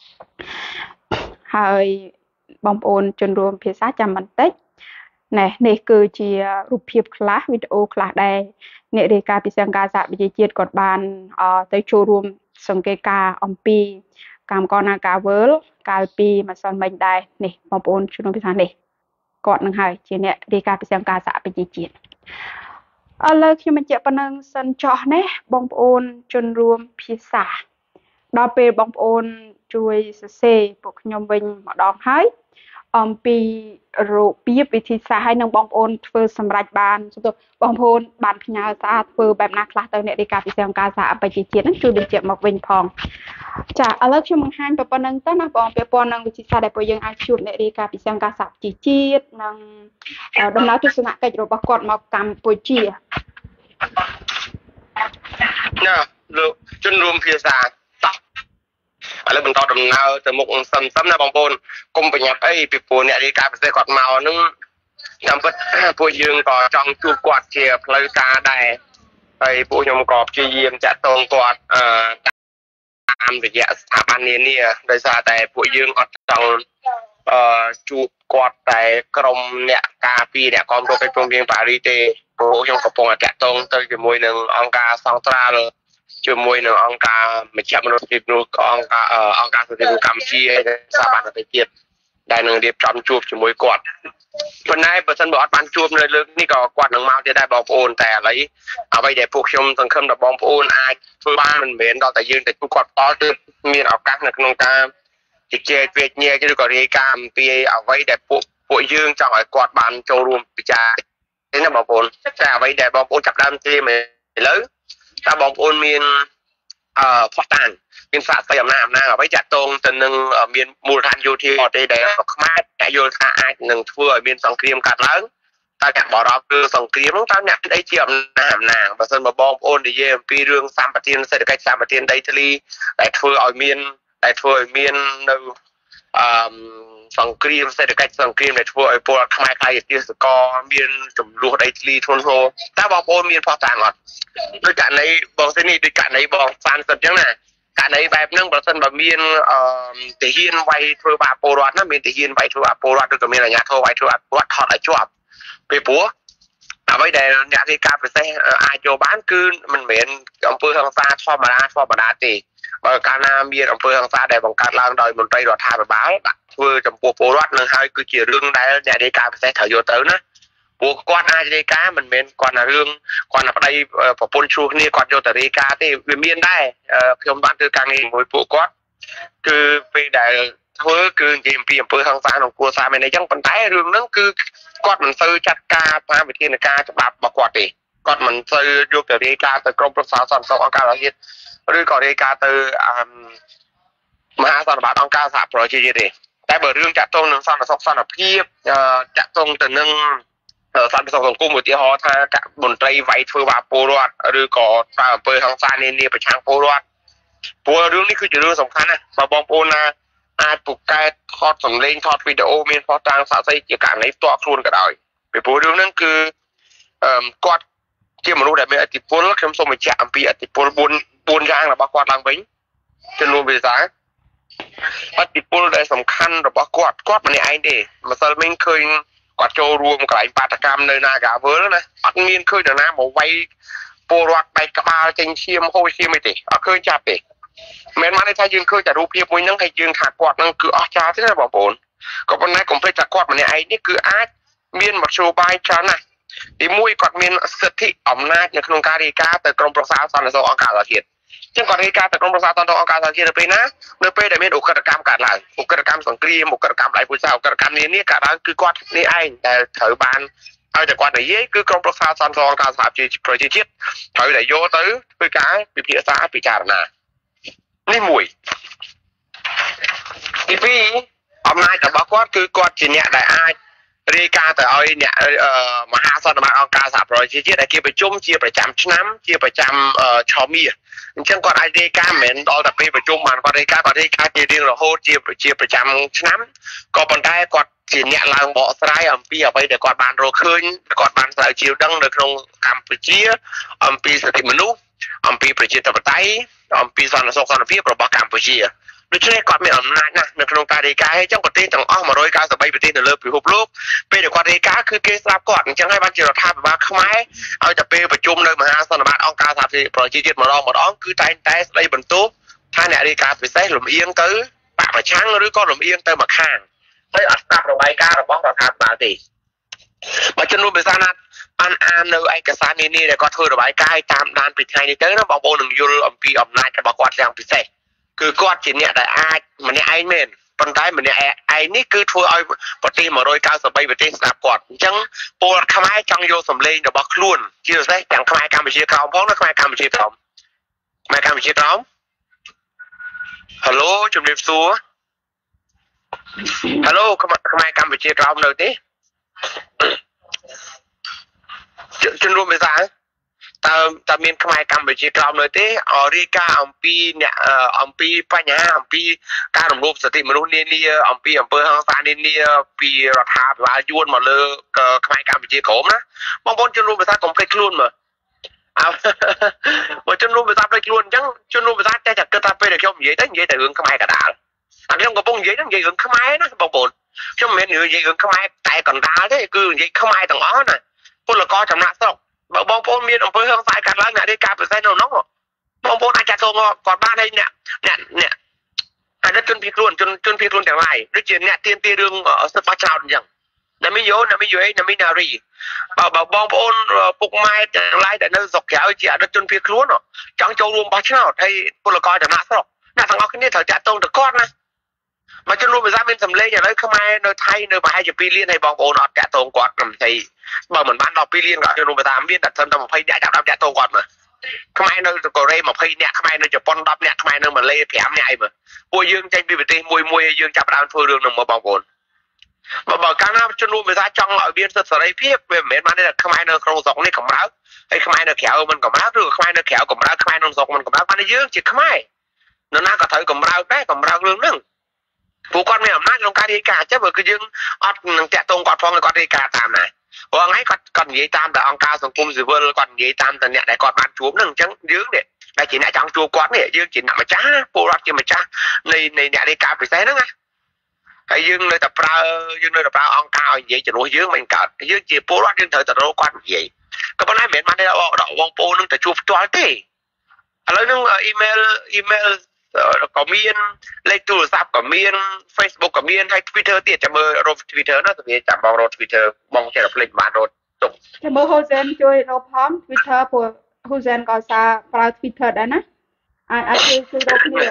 ហើយបងប្អូនជនរួមភាសាចាំបន្តិចនេះគឺជារូបភាពខ្លះវីដេអូខ្លះដែរអ្នករាយការណ៍ពិសេសអង្គការសហប្រជាជាតិគាត់បានទៅចូលរួមសង្កេតការណ៍អំពីកម្មករ Nagawal កាលពីម្សិលមិញដែរនេះបងប្អូនជនរួមភាសានេះគាត់នឹងហើយជាអ្នករាយការណ៍ពិសេសអង្គការសហប្រជាជាតិឥឡូវខ្ញុំបញ្ជាក់ប៉ុណ្ណឹងសិនចោះនេះបងប្អូនជនរួមភាសាដល់ពេលបងប្អូនជួយសរសេរពួកខ្ញុំវិញម្ដងហើយអំពីរបៀបវិធីសាស្ត្រហើយនឹងបងប្អូនធ្វើសម្រាប់បានបងប្អូនបានផ្ញើសារធ្វើបែបណាខ្លះទៅអ្នករាយការណ៍ពិសេសអង្គការសហប្រជាជាតិនឹងជួយបញ្ជាក់មកវិញផងចាឥឡូវខ្ញុំបង្ហាញប៉ុណ្ណឹងទៅណាបងពាក់ព័ន្ធនឹងវិធីសាស្ត្រដែលពួកយើងអាចជួបអ្នករាយការណ៍ពិសេសអង្គការសហប្រជាជាតិនិងដំណើរទស្សនកិច្ចរបស់គាត់មកកម្ពុជាណាលោកជនរួមភាសាឥឡូវបន្តដំណើរទៅមុខសឹមណាបងប្អូនកុំប្រញាប់អីពីព្រោះអ្នករាយការណ៍ពិសេសគាត់មកនឹងតាមពិតពួកយើងក៏ចង់ជួបគាត់ជាផ្លូវការដែរហើយពួកខ្ញុំក៏ព្យាយាមចាក់តងគាត់តាមរយៈស្ថាប័ននានាដោយសារតែពួកយើងអត់ចង់ជួបគាត់តែក្រុមអ្នកការពារអ្នកគាំទ្រកិច្ចព្រមព្រៀងប៉ារីសទេពួកខ្ញុំកំពុងតែតាក់ទងទៅជាមួយនឹងអង្គការសង្ត្រាល់ជាមួយនឹងអង្គការមជ្ឈមណ្ឌលសិទ្ធិមនុស្សអង្គការសិទ្ធិមនុស្សកម្ពុជាសហបានប្រទេសជាតិដែលនឹងរៀបចំជួបជាមួយគាត់ប៉ុន្តែបើសិនបើអត់បានជួបនៅលើកនេះក៏គាត់នឹងមកទៀតដែរបងប្អូនតែឥឡូវអ្វីដែលពួកខ្ញុំសង្ឃឹមថាបងប្អូនអាចធ្វើបានមិនមែនដល់តែយើងទៅជួបគាត់ផ្ទាល់ទើបមានឱកាសនៅក្នុងការជជែកវិញ្ញាឬក៏រាយការណ៍អំពីអ្វីដែលពួកយើងចង់ឲ្យគាត់បានចូលរួមពិចារណាណាបងប្អូនតែអ្វីដែលបងប្អូនចាប់ដើមទីឥឡូវតើបងប្អូនមានផ្ោះតានមានសាកសីអំណាចអ្វីចាក់តងទៅនឹងមានមូលដ្ឋានយោធាប្រទេសដែលខ្មែរតែយល់ថាអាចនឹងធ្វើឲ្យមានសង្គ្រាមកាត់ឡើងតើអ្នកបរិបទគឺសង្គ្រាមតើអ្នកអីជាអំណាចបើសិនបើបងប្អូននិយាយអំពីរឿងសម្បត្តិសេដ្ឋកិច្ចសម្បត្តិដីធ្លីដែលធ្វើឲ្យមាននៅសង្គ្រាមសេដ្ឋកិច្ចសង្គ្រាមដែលធ្វើឲ្យពលរដ្ឋខ្មែរខ្លាយជាទេសកលមានចំនួនដីធ្លីធ្ងន់ធ្ងរតើបងប្អូនមានផ្ោះតាំងអត់ដូចករណីបងស្នេះដូចករណីបងសានសិតអញ្ចឹងណាករណីបែបហ្នឹងបើសិនបើមានទាហានវាយធ្វើបាបពលរដ្ឋណាមានទាហានវាយធ្វើបាបពលរដ្ឋឬក៏មានអាជ្ញាធរវាយធ្វើបាបពលរដ្ឋថតឲ្យជាប់ពីព្រោះអ្វីដែលអ្នករាយការណ៍ពិសេសអាចចូលបានគឺមិនមែនអំពើហិង្សាធម្មតាទេបើកាលណាមានអំពើហិង្សាដែលបង្កើតឡើងដោយមន្ត្រីរដ្ឋាភិបាលដាក់ធ្វើចំពោះពលរដ្ឋនឹងហើយគឺជារឿងដែលអ្នករាយការណ៍ពិសេសត្រូវយកទៅណាព្រោះគាត់អាចរាយការណ៍មិនមែនគាត់ណារឿងគាត់ណាប្តីប្រពន្ធឈ្លោះគ្នាគាត់យកទៅរាយការណ៍ទេវាមានដែរខ្ញុំបានធ្វើការងារជាមួយពួកគាត់គឺពេលដែលធ្វើគឺនិយាយអំពីអំពើហិង្សាក្នុងគ្រួសារមែនអញ្ចឹងប៉ុន្តែរឿងហ្នឹងគឺគាត់មិនសូវចាត់ការតាមវិធានការច្បាប់របស់គាត់ទេគាត់មិនទៅយកទៅរាយការណ៍ទៅក្រុមប្រឹក្សាសន្តិសុខអង្គការសហជាតិឬក៏រាយការណ៍ទៅមហាសន្និបាតអង្គការសហប្រជាជាតិទេតែបើរឿងតាក់ទងនឹងសន្តិសុខសន្តិភាពតាក់ទងទៅនឹងសន្តិសុខសង្គមឧទាហរណ៍ថាមន្ត្រីវាយធ្វើបាបពលរដ្ឋឬក៏ប្រើអំពើហិង្សានានាប្រឆាំងពលរដ្ឋព្រោះរឿងនេះគឺជារឿងសំខាន់ណាស់បើបងប្អូនណាអាចពូកែថតសំឡេងថតវីដេអូមានផុសតាងសាក់សីជាករណីផ្ទាល់ខ្លួនក៏ដោយពីព្រោះរឿងហ្នឹងគឺគាត់ជាមនុស្សដែលមានឥទ្ធិពលខ្ញុំសូមបញ្ជាក់អំពីឥទ្ធិពល4យ៉ាងរបស់គាត់ឡើងវិញចំនួនភាសាឥទ្ធិពលដែលសំខាន់របស់គាត់ម្នាក់ឯងទេម្សិលមិញឃើញគាត់ចូលរួមកន្លែងបាតកម្មនៅ Nagawal ណាអត់មានឃើញនរណាមកវាយពលរដ្ឋបែកក្បាលចេញឈាមហូរឈាមអីទេអត់ឃើញចាប់ទេមិនមែនថាយើងឃើញតែរូបភាពមួយហ្នឹងហើយយើងថាគាត់ហ្នឹងគឺអស្ចារ្យទេណាបងប្អូនក៏ប៉ុន្តែកុំភ្លេចថាគាត់ម្នាក់ឯងនេះគឺអាចមានមធ្យោបាយច្រើនណាស់ទីមួយគាត់មានសិទ្ធិអំណាចនៅក្នុងការរាយការណ៍ទៅក្រមប្រឹក្សាសន្តិសុខអង្គការសហជាតិចឹងគាត់រាយការណ៍ទៅក្រមប្រឹក្សាសន្តិសុខអង្គការសហជាតិនៅពេលណានៅពេលដែលមានឧក្រិដ្ឋកម្មកើតឡើងឧក្រិដ្ឋកម្មសង្គ្រាមឧក្រិដ្ឋកម្មដៃពុជសាឧក្រិដ្ឋកម្មនានាកើតឡើងគឺគាត់នេះឯងដែលត្រូវបានឲ្យតែគាត់និយាយគឺក្រមប្រឹក្សាសន្តិសុខអង្គការសហប្រជាជាតិត្រូវតែយកទៅធ្វើការពិភាក្សាពិចារណានេះមួយទីពីរអំណាចរបស់គាត់គឺគាត់ជាអ្នកដែលអាចរាយការណ៍ទៅឲ្យអ្នកមហាសន្និបាតអង្គការសហប្រជាជាតិដែលគេប្រជុំជាប្រចាំឆ្នាំជាប្រចាំឆមាសអញ្ចឹងគាត់អាចរាយការណ៍មិនដល់តែពេលប្រជុំបានគាត់រាយការណ៍ជារៀងរហូតជាប្រចាំឆ្នាំក៏ប៉ុន្តែគាត់ជាអ្នកឡើងបកស្រាយអំពីអ្វីដែលគាត់បានរកឃើញគាត់បានស្រាវជ្រាវដឹងនៅក្នុងកម្ពុជាអំពីសិទ្ធិមនុស្សអំពីប្រជាធិបតេយ្យអំពីសន្តិសុខសន្តិភាពរបស់កម្ពុជាដូច្នេះគាត់មានអំណាចណាស់នៅក្នុងការរាយការណ៍ហើយចឹងប្រទេសទាំងអស់193ប្រទេសនៅលើពិភពលោកពេលដែលគាត់រាយការណ៍គឺគេស្ដាប់គាត់អញ្ចឹងហើយបានជារដ្ឋាភិបាលខ្មែរឲ្យតែពេលប្រជុំនៅមហាសន្និបាតអង្គការសហប្រជាជាតិម្ដងគឺតែងតែស្ដីបន្ទោសថាអ្នករាយការណ៍ពិសេសលំអៀងទៅបកប្រឆាំងឬក៏លំអៀងទៅម្ខាងហើយអត់ស្ដាប់របាយការណ៍របស់រដ្ឋាភិបាលទេបើចំនួនភាសាណាអាននៅឯកសារនានាដែលគាត់ធ្វើរបាយការណ៍តាមដានពីថ្ងៃនេះទៅណាបងប្អូននឹងយល់អំពីអំណាចរបស់គាត់យ៉ាងពិសេសគឺគាត់ជាអ្នកដែលអាចម្នាក់ឯងមែនប៉ុន្តែម្នាក់ឯងនេះគឺធ្វើឲ្យប្រទេស193ប្រទេសស្ដាប់គាត់អញ្ចឹងពលរដ្ឋខ្មែរចង់យកសម្លេងរបស់ខ្លួនជាពិសេសទាំងខ្មែរកម្ពុជាក្រោមផងណាខ្មែរកម្ពុជាក្រោមខ្មែរកម្ពុជាក្រោមហេឡូជំរាបសួរហេឡូខ្មែរកម្ពុជាក្រោមនៅទេជំនុំភាសាតើមានខ្មែរកម្ពុជាក្រោមនៅទេរាយការណ៍អំពីអ្នកអំពីបញ្ហាអំពីការរំលោភសិទ្ធិមនុស្សនានាអំពីអំពើហិង្សានានាពីរដ្ឋាភិបាលយួនមកលើខ្មែរកម្ពុជាក្រោមណាបងប្អូនជំនុំភាសាកុំភ្លេចខ្លួនមើលបើជំនុំភាសាភ្លេចខ្លួនអញ្ចឹងជំនុំភាសាតែគិតថាពេលដែលខ្ញុំនិយាយទៅរឿងខ្មែរកដាលខ្ញុំកំពុងនិយាយរឿងខ្មែរណាបងប្អូនខ្ញុំមិនមែននិយាយរឿងខ្មែរតែកណ្ដាលទេគឺនិយាយខ្មែរទាំងអស់ណាពលករចំណាក់ស្រុកបើបងប្អូនមានអំពើហិង្សាកើតឡើងអ្នករាយការណ៍ពិសេសនៅក្នុងបងប្អូនអាចចាត់ទងគាត់បានហើយអ្នកអតីតជនភៀសខ្លួនជនភៀសខ្លួនទាំងឡាយដូចជាអ្នកទៀមទារឿងសិទ្ធិបោះឆ្នោតអញ្ចឹងណាមីណារីបើបងប្អូនពុកម៉ែទាំងឡាយដែលនៅស្រុកក្រៅជាអតីតជនភៀសខ្លួនចង់ចូលរួមបោះឆ្នោតហើយពលករចំណាក់ស្រុកអ្នកទាំងអស់គ្នាត្រូវចាត់ទងទៅគាត់ណាបើជំនុំភាសាមានសម្លេងឥឡូវខ្មែរនៅថៃនៅប្រហែលជា2លានហើយបងប្អូនអត់តាក់ទងគាត់ព្រមតែបើមិនបានដល់2លានក៏ជំនុំភាសាមានតែត្រឹមតែ20នាក់ចាប់ដល់តាក់ទងគាត់មើលខ្មែរនៅកូរ៉េ20នាក់ខ្មែរនៅជប៉ុន10នាក់ខ្មែរនៅម៉ាឡេ5នាក់អីមើលពួកយើងចេញពីប្រទេសមួយយើងចាប់ដើមធ្វើរឿងនឹងមកបងប្អូនបើកាលណាជំនុំភាសាចង់ឲ្យមានសិទ្ធិសេរីភាពវាមិនមែនបានតែខ្មែរនៅក្នុងស្រុកនេះកម្រើកហើយខ្មែរនៅក្រៅមិនកម្រើកឬខ្មែរនៅក្រៅកម្រើកខ្មែរក្នុងស្រុកមិនកម្រើកបានតែយើងជាខ្មែរនរណាក៏ត្រូវកម្រើកដែរកម្រើករឿងហ្នឹងពួកគាត់មានអំណាចក្នុងការរាយការណ៍ចឹងបើគឺយើងអត់នឹងតាក់ទងគាត់ផងគាត់រាយការណ៍តាមណាព្រោះថ្ងៃគាត់និយាយតាមតែអង្គការសង្គមស៊ីវិលគាត់និយាយតាមតែអ្នកដែលគាត់បានជួបហ្នឹងអញ្ចឹងយើងនេះដែលជាអ្នកចង់ជួបគាត់នេះយើងជាអ្នកម្ចាស់ពលរដ្ឋជាម្ចាស់នៃអ្នករាយការណ៍ពិសេសហ្នឹងណាហើយយើងនៅតែប្រើអង្គការឲ្យនិយាយជំនួសយើងមិនកើតយើងជាពលរដ្ឋយើងត្រូវតែរកគាត់និយាយក៏ប៉ុន្តែមិនមែនបានតែបងប្អូននឹងទៅជួបផ្ទាល់ទេឥឡូវហ្នឹងអ៊ីមែលក៏មានលេខទូរស័ព្ទក៏មាន Facebook ក៏មានហើយ Twitter ទៀតចាំមើលរក Twitter ណាទៅវាចាំបងរក Twitter បងចេះតែភ្លេចបានរកទុកចាំមើល Hosen ជួយរកផង Twitter ព្រោះ Hosen ក៏សារប្រើ Twitter ដែរណាអាចជួយរកគ្នា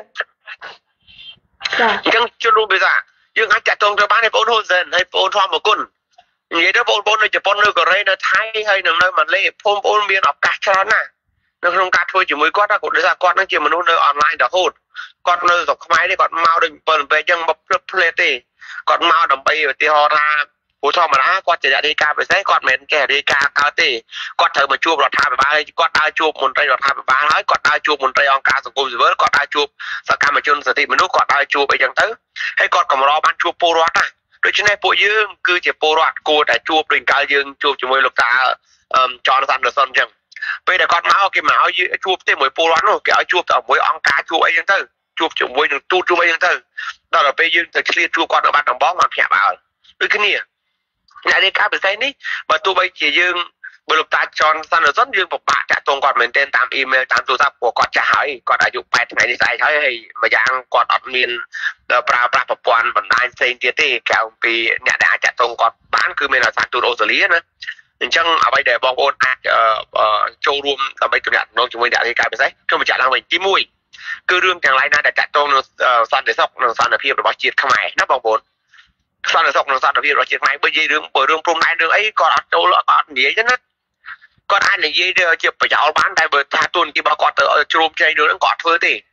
ចាអញ្ចឹងជួនរួមភាសាយើងអាចចាក់ទងទៅបានឲ្យបងអូន Hosen ហើយបងអូនធម្មគុណ vậy đó bồn nơi Japan nơi Korea nơi Thái hay nơi mà lấy phone bồn miền ở cả cho nè nó không cả thôi chỉ mới quát đó cũng đưa ra quát nó chỉ mà nơi online đã hốt quát nơi dọc máy đi quát mau định bần về chân bắp plate đi quát mau đầm bay thì họ raผู้ชมนะก็จะได้การไปใช้ก็เหม็นแก่ดีกาเกาตีก็เธอมาจูบเราทำไปบ้างก็ได้จูบมนตรีเราทำไปบ้างแล้วก็ได้จูบมนตรีองค์การสังคมสิเวิร์ก็ได้จูบสังคมชนสติมนุษย์ก็ได้จูบไปอย่างเต้ให้ก็กำรอบ้านจูบปูรัดนะโดยเฉพาะปูยืมคือจะปูรัดกูแต่จูบเป็นการยืมจูบจมูกลูกตาจอห์นสันเดอร์สันจังไปแต่ก่อนมาเอากี่มาเอาจูบเต็มมวยปูรัดนู่นกี่เอาจูบแต่มวยองค์การจูบไอ้ยังเต้จูบจมูกหนึ่งจูบไอ้ยังเต้ตอนเราไปยืมแต่เคลียร์จูบก่อนเอาบ้านต่างบ้องมาแผลเอาด้วยกันนี่nhà đi cá bị say ní mà tụi bây chỉ dương bữa lúc ta chọn sang rồi rất dương một bạn trả tông còn mình tên tạm email tạm tụ tập của con trả hỏi còn đại dụng bài này đi sai thấy hay mà dạng còn admin pra quan vận hành xây tiết thì kéo vì nhà đã trả tông còn bán cứ mình là sang tụ đồ xử lý nữa chẳng ở bây để bong ôn châu room ở bây tụi nhặt nó chúng mình đã đi cá bị say cho mình trả lang mình chỉ mùi cứ đương chẳng lại na đã trả tông sang để sóc sang để phim để báo chiết không ai nó bong ôn sao là sọc nó sao được việc rồi chuyện này bởi vì đường prom này đường ấy còn ở đâu là còn gì chứ nó còn ai này gì chụp phải cháu bán tại bởi thà tuần kia bà còn ở chùm chơi đường nó còn thôi thì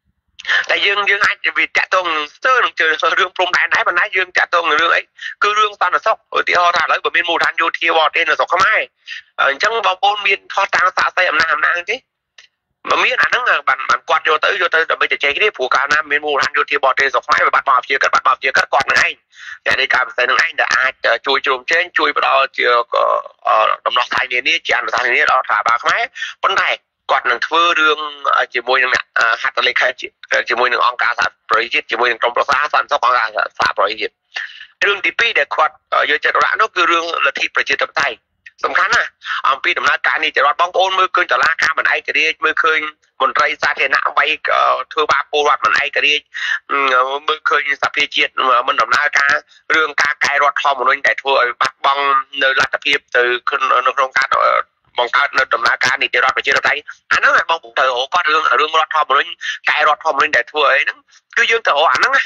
tại dương ai vì trả tuần sơ đường prom này mà nãy dương trả tuần đường ấy cứ đường sao là sọc ở thì họ thà lấy bởi bên mù than vô thiêu bọt trên là sọc không ai chẳng bao bốn miền họ tăng xã xây ẩm nam chứ mà miễn anh nó bạn quạt vô tới bây giờ chơi cái đấy phủ cả nam miền mù than vô thiêu bọt trên sọc máy và bắt bọt chia cắt quạt này anh nhà đây cả sẽ能 anh đã chui chùm trên chui vào đó chưa có đồng nó thay này đi chèn thay này đó thả bạc máy vấn đề còn là thưa đường chỉ môi đường hạt lấy khai chỉ môi đường ông cá sạt rồi chỉ môi đường trong đó xã sản xuất ông cá sạt rồi đường tí pi để quạt dưới trận đó nó cứ đường là thịt phải chơi tập tayสำคัญนะปีดำเนินการนี่จะรอดบ้องโอนมือคืนจะลาข้ามันไอ้กระดิ่งมือคืนมนตรีสาธารณะไว้เธอบาปูรอดมันไอ้กระดิ่งมือคืนสัพเพเจียมันดำเนินการเรื่องการไกลรอดทอมมันได้ทั่วบักบ้องในรัฐพิบtừขึ้นในโครงการบองการในดำเนินการนี่จะรอดไปเชื่อใจอันนั้นแหละบองเต๋อก็เรื่องรอดทอมมันไกลรอดทอมมันได้ทั่วไอ้นั่นคือยื่นเต๋ออันนั้นนะ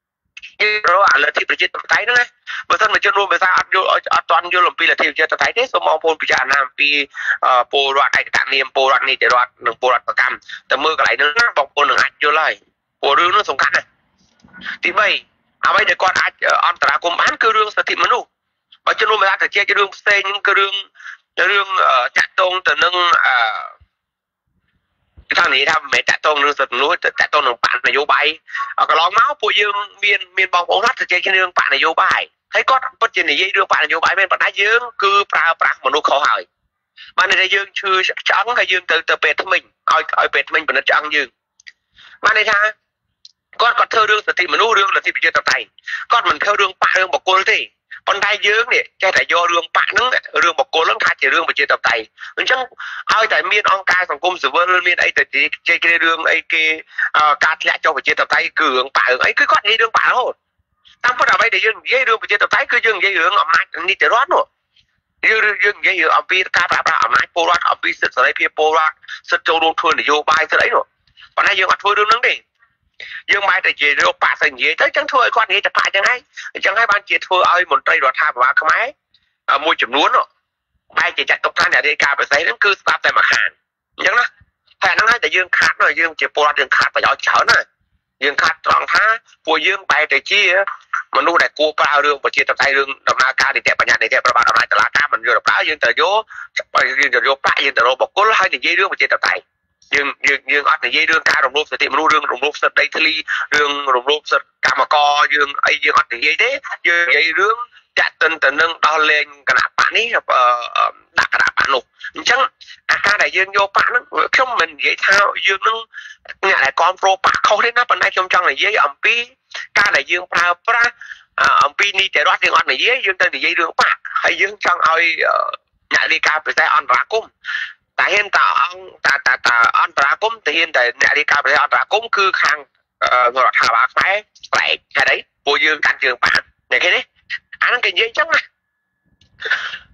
như đó là thiประชาธิปไตยนั่นแหละเมื่อท่านมาเชื่อรู้ไปซะตอนยุโรปปีละที่ประชาธิปไตยที่สมองพลพิจารณาปีโปรรัฐไอ้ต่างเนี่ยโปรรัฐนี่จะรัฐหนึ่งโปรรัฐประกันแต่เมื่อไหร่นึงนะบอกคนหนึ่งอัดเยอะเลยโปรเรื่องนั้นสำคัญนะที่ไม่เอาไว้เดี๋ยวก่อนอัดอันตรายกรมอันคือเรื่องสถิตมนุษย์มาเชื่อรู้ไปซะแต่เชื่อจะเรื่องเซนคือเรื่องจัดตรงแต่นึงทางนี้ทำแม่จัดตรงนึงสุดนู้นจัดตรงหนึ่งป่านนโยบายก็ลองเมาส์ผู้ยืมเมียนบององรัฐจะเชื่อเรื่องป่านนโยบายให้ก็ปัจจุบันนี้เรื่องป่านนโยบายเป็นปัญหายืมคือปลามนุษย์เขาหายมันในยืมชื่อจังให้ยืมtừเป็ดทั้งmìnhเอาเป็ดทั้งmìnhเป็นจังยืมมันในทางก็เท่าเรื่องสติมนุษย์เรื่องละที่ไปเจอต่อไปก็มันเท่าเรื่องป่าเรื่องบอกโกลที่คนไทยยืมเนี่ยแค่แต่โยเรื่องป่านั่งเรื่องบอกโกลเรื่องทายจะเรื่องไปเจอต่อไปมันจังเอาแต่เมียนองค์การสังคมสื่อว่าเมียนไอ้แต่เจเรื่องไอ้เกการที่จะไปเจอต่อไปคือเรื่องป่าไอ้คือก็นี่เรื่องป่าโหดตั้งพอเราไปเดี๋ยวยังเรื่องไปเจอต่อไปคือยังเรื่องอำนาจนี่จะร้อนหนูยังอำปีการปราบอำนาจโปรรัฐอำปีสิทธิ์อะไรเพียโปรรัฐสิทธิ์โจรทุนนโยบายอะไรหนูวันนี้ยังมาช่วยเรื่องนั้นดิยังไม่แต่จีโร่ป่าสิ่งนี้แต่จังช่วยคนนี้จะป่าจังให้บ้านจีช่วยเอาหมดใจรอทาว่าขมายมวยจุ่มล้วนหนูไปจีจัดตกท่านเนี่ยการไปใส่นั่นคือสตาร์แต่มาขานยังนะแต่นั่นให้แต่ยังขาดหน่อยยังจีโปรรัฐยังขาดไปเอาเฉาหน่อยยังขาดรองท้าปูยังไปแต่จี้มันรู้แต่กูเปล่าเรื่องประเทศไทยเรื่องดำนาการในแต่ปัญญาในแต่ประบาดอำนาจตลาดการมันเยอะเปล่ายังแต่โยยังแต่โยป่ายังแต่โรบอกกูให้ในยี่เรื่องประเทศไทยยังอัดในยี่เรื่องการรวมสติมันรู้เรื่องรวมสติทลีเรื่องรวมสติกรรมกรยังไอ้ยังอัดในยี่เด้ยังยี่เรื่องจะตึงแต่นึงดอลเลนขนาดป่านนี้ดักขนาดป่านหนุกจังอาการไหนยังโยป่านั้นเข้มมันยี่เท้ายังนึงเนี่ยไหนกอนโปรป่าเขาได้นับปัญหาจงจังไหนยี่อัมพีการไหนยังปลาอัมพีนี่แต่รอดยังอัดในยี่ยังตึงในยี่เรื่องป่าให้ยังจังเอาnhà đi ca phải say ăn rá cung tại hiện tại ăn rá cung thì hiện tại nhà đi ca phải ăn rá cung cứ khang người thả bạc phải cái đấy vô dương cảnh trường bạn này cái đấy anh cái gì chắc này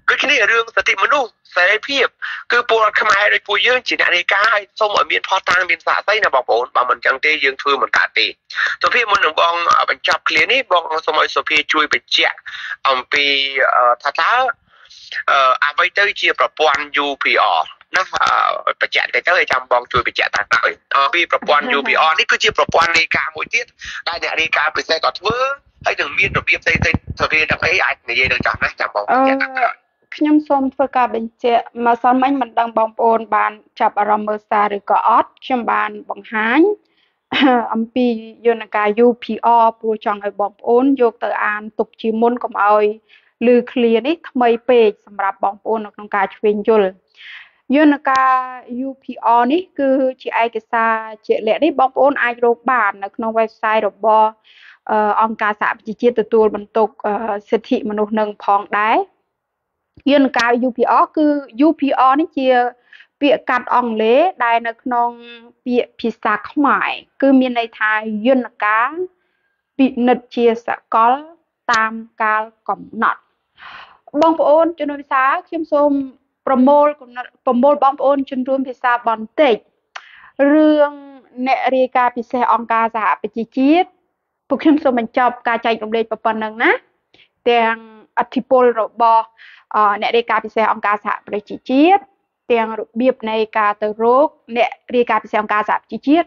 ដូចគ្នារឿងសិទ្ធិមនុស្សសេរីភាពគឺពលរដ្ឋខ្មែរដូចពួកយើងជាអ្នករាយការណ៍ឲ្យសូមឲ្យមានផុសតាងមានសាកសីណាបងប្អូនបើមិនចឹងទេយើងធ្វើមិនកើតទេសុភាមុននឹងបងបញ្ចប់ឃ្លានេះបងសូមឲ្យសុភាជួយបញ្ជាក់អំពីថាតើអ្វីទៅជាប្រព័ន្ធ UPR ណាបញ្ជាក់ទៅឲ្យចាំបងជួយបញ្ជាក់តាមក្រោយពីប្រព័ន្ធ UPR នេះគឺជាប្រព័ន្ធរាយការណ៍មួយទៀតដែលអ្នករាយការណ៍ពិសេសក៏ធ្វើហើយនឹងមានរបៀបផ្សេងៗទៅវាដល់អីអាចនិយាយនឹងចាំណាចាំបងបញ្ជាក់តាមក្រោយខ្ញុំសូមធ្វើការបញ្ជាក់មកសិនមិញមិនដឹងបងប្អូនបានចាប់អារម្មណ៍មើលសារឬក៏អត់ខ្ញុំបានបង្ហាញអំពីយន្តការ UPR ព្រោះចង់ឲ្យបងប្អូនយកទៅអានទុកជាមុនកុំឲ្យឮឃ្លានេះថ្មីពេកសម្រាប់បងប្អូននៅក្នុងការឆ្វេងយល់យន្តការ UPR នេះគឺជាឯកសារជាក់លាក់នេះបងប្អូនអាចរកបាននៅក្នុង website របស់អង្គការសហប្រជាជាតិទទួលបន្ទុកសិទ្ធិមនុស្សនឹងផងដែរយន្តការ UPR គឺ UPR នេះជាពាក្យកាត់អង់គ្លេសដែលនៅក្នុងពាក្យភាសាខ្មែរគឺមានន័យថាយន្តការពិនិត្យជាសកលតាមកាលកំណត់បងប្អូនជំនុំភាសាខ្ញុំសូមប្រមូលបងប្អូនជំនុំភាសាបន្តិចរឿងអ្នករាយការណ៍ពិសេសអង្គការសហប្រជាជាតិពួកខ្ញុំសូមបញ្ចប់ការចែករំលែកប៉ុណ្ណឹងណាទាំងអធិពលរបស់អ្នករាយការណ៍ពិសេសអង្គការសហប្រជាជាតិទាំងរបៀបនៃការទៅរកអ្នករាយការណ៍ពិសេសអង្គការសហប្រជាជាតិ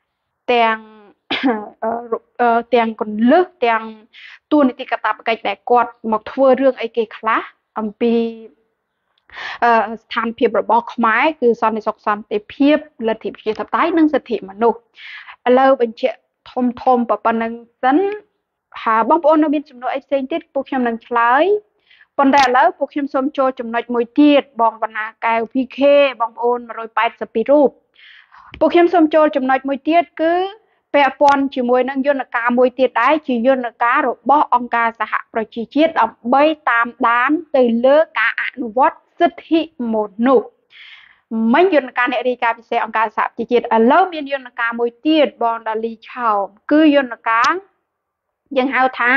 ទាំងគន្លឹះទាំងទួលនីតិកាតព្វកិច្ចដែលគាត់មកធ្វើរឿងអីគេខ្លះអំពីស្ថានភាពរបស់ខ្មែរគឺសន្តិសុខសន្តិភាពលទ្ធិប្រជាធិបតេយ្យនិងសិទ្ធិមនុស្សឥឡូវបញ្ជាក់ធំប៉ុណ្្នឹងសិនហើយបងប្អូននៅមានចំណុចអីផ្សេងទៀតពួកខ្ញុំនឹងឆ្លើយប៉ុន្តែឥឡូវពួកខ្ញុំសូមចូលចំណុចមួយទៀតបងវណ្ណាកែវ PK បងប្អូន182រូបពួកខ្ញុំសូមចូលចំណុចមួយទៀតគឺពាក់ព័ន្ធជាមួយនឹងយន្តការមួយទៀតដែរជាយន្តការរបស់អង្គការសហប្រជាជាតិដើម្បីតាមដានទៅលើការអនុវត្តសិទ្ធិមនុស្សមិនយន្តការអ្នករាយការណ៍ពិសេសអង្គការសហប្រជាជាតិឥឡូវមានយន្តការមួយទៀតបងដាលីឆោមគឺយន្តការយើងហៅថា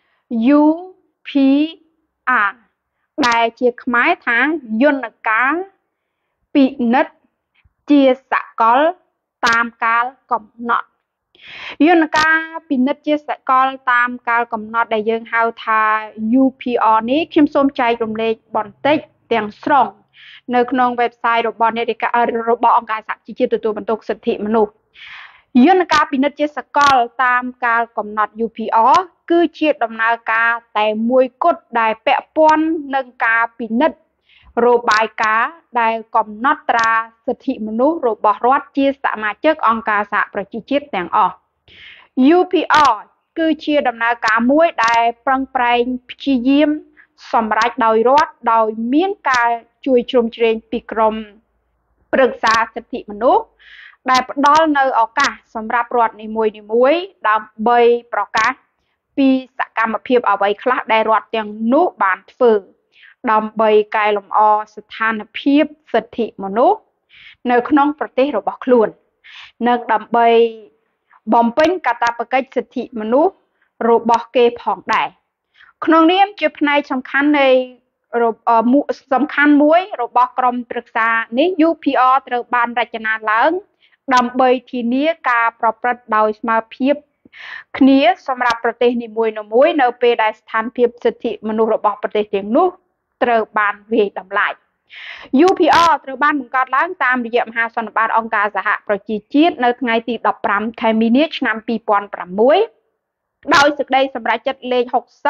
UPR ដែលជាខ្មែរថាយន្តការពិនិត្យជាសកលតាមកាលកំណត់យន្តការពិនិត្យជាសកលតាមកាលកំណត់ដែលយើងហៅថា UPR នេះខ្ញុំសូមចែករំលែកបន្តិចទាំងស្រុងនៅក្នុង website របស់អ្នករាយការណ៍របស់អង្គការសហជីវជាតិទទួលបន្ទុកសិទ្ធិមនុស្សយន្តការពិនិត្យជាសកលតាមកាលកំណត់ UPR គឺជាដំណើរការតែមួយគត់ដែលពាក់ព័ន្ធនឹងការពិនិត្យរបាយការណ៍ដែលកំណត់ត្រាសិទ្ធិមនុស្សរបស់រដ្ឋជាសមាជិកអង្គការសហប្រជាជាតិទាំងអស់ UPR គឺជាដំណើរការមួយដែលប្រឹងប្រែងព្យាយាមសម្រេចដោយរដ្ឋដោយមានការជួយជ្រោមជ្រែងពីក្រមប្រឹក្សាសិទ្ធិមនុស្សដែលផ្ដល់នៅឱកាសសម្រាប់រដ្ឋនីមួយៗដើម្បីប្រកាសពីសកម្មភាពអ្វីខ្លះដែលរដ្ឋទាំងនោះបានធ្វើដើម្បីកែលម្អស្ថានភាពសិទ្ធិមនុស្សនៅក្នុងប្រទេសរបស់ខ្លួននិងដើម្បីបំពេញកាតព្វកិច្ចសិទ្ធិមនុស្សរបស់គេផងដែរក្នុងនាមជាផ្នែកសំខាន់នៃសំខាន់មួយរបស់ក្រមប្រឹក្សានេះ UPR ត្រូវបានរចនាឡើងដើម្បីធានាការប្រព្រឹត្តដោយស្មើភាពគ្នាសម្រាប់ប្រទេសនីមួយៗនៅពេលដែលស្ថានភាពសិទ្ធិមនុស្សរបស់ប្រទេសទាំងនោះត្រូវបានវាយតម្លៃ UPR ត្រូវបានបង្កើតឡើងតាមរយៈមហាសន្និបាតអង្គការសហប្រជាជាតិនៅថ្ងៃទី15ខែមីនាឆ្នាំ2006ដោយសេចក្តីសម្រេចចិត្តលេខ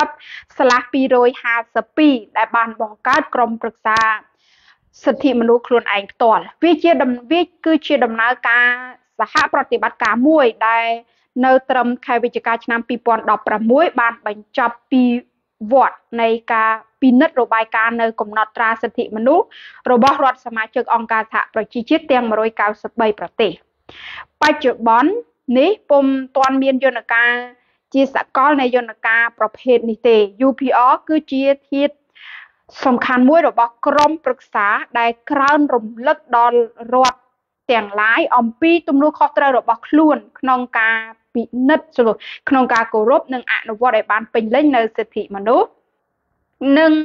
60/252ដែលបានបង្កើតក្រុមប្រឹក្សាសិទ្ធិមនុស្សខ្លួនឯងផ្ទាល់វាគឺជាដំណើរការសហប្រតិបត្តិការមួយដែលនៅត្រឹមខែវិច្ឆិកាឆ្នាំ2016បានបញ្ចប់ពីវត្តនៃការពិនិត្យរបាយការណ៍នៅកំណត់ត្រាសិទ្ធិមនុស្សរបស់រដ្ឋសមាជិកអង្គការសហប្រជាជាតិទាំង193ប្រទេសបច្ចុប្បន្ននេះពុំទាន់មានយន្តការជាសកលនៃយន្តការប្រភេទនេះទេ UPR គឺជាធាតុសំខាន់មួយរបស់ក្រុមប្រឹក្សាដែលក្រើនរំលឹកដល់រដ្ឋទាំងឡាយអំពីទំនួលខុសត្រូវរបស់ខ្លួនក្នុងការពិនិត្យក្នុងការគោរពនិងអនុវត្តឲ្យបានពេញលេញនៅសិទ្ធិមនុស្សនិង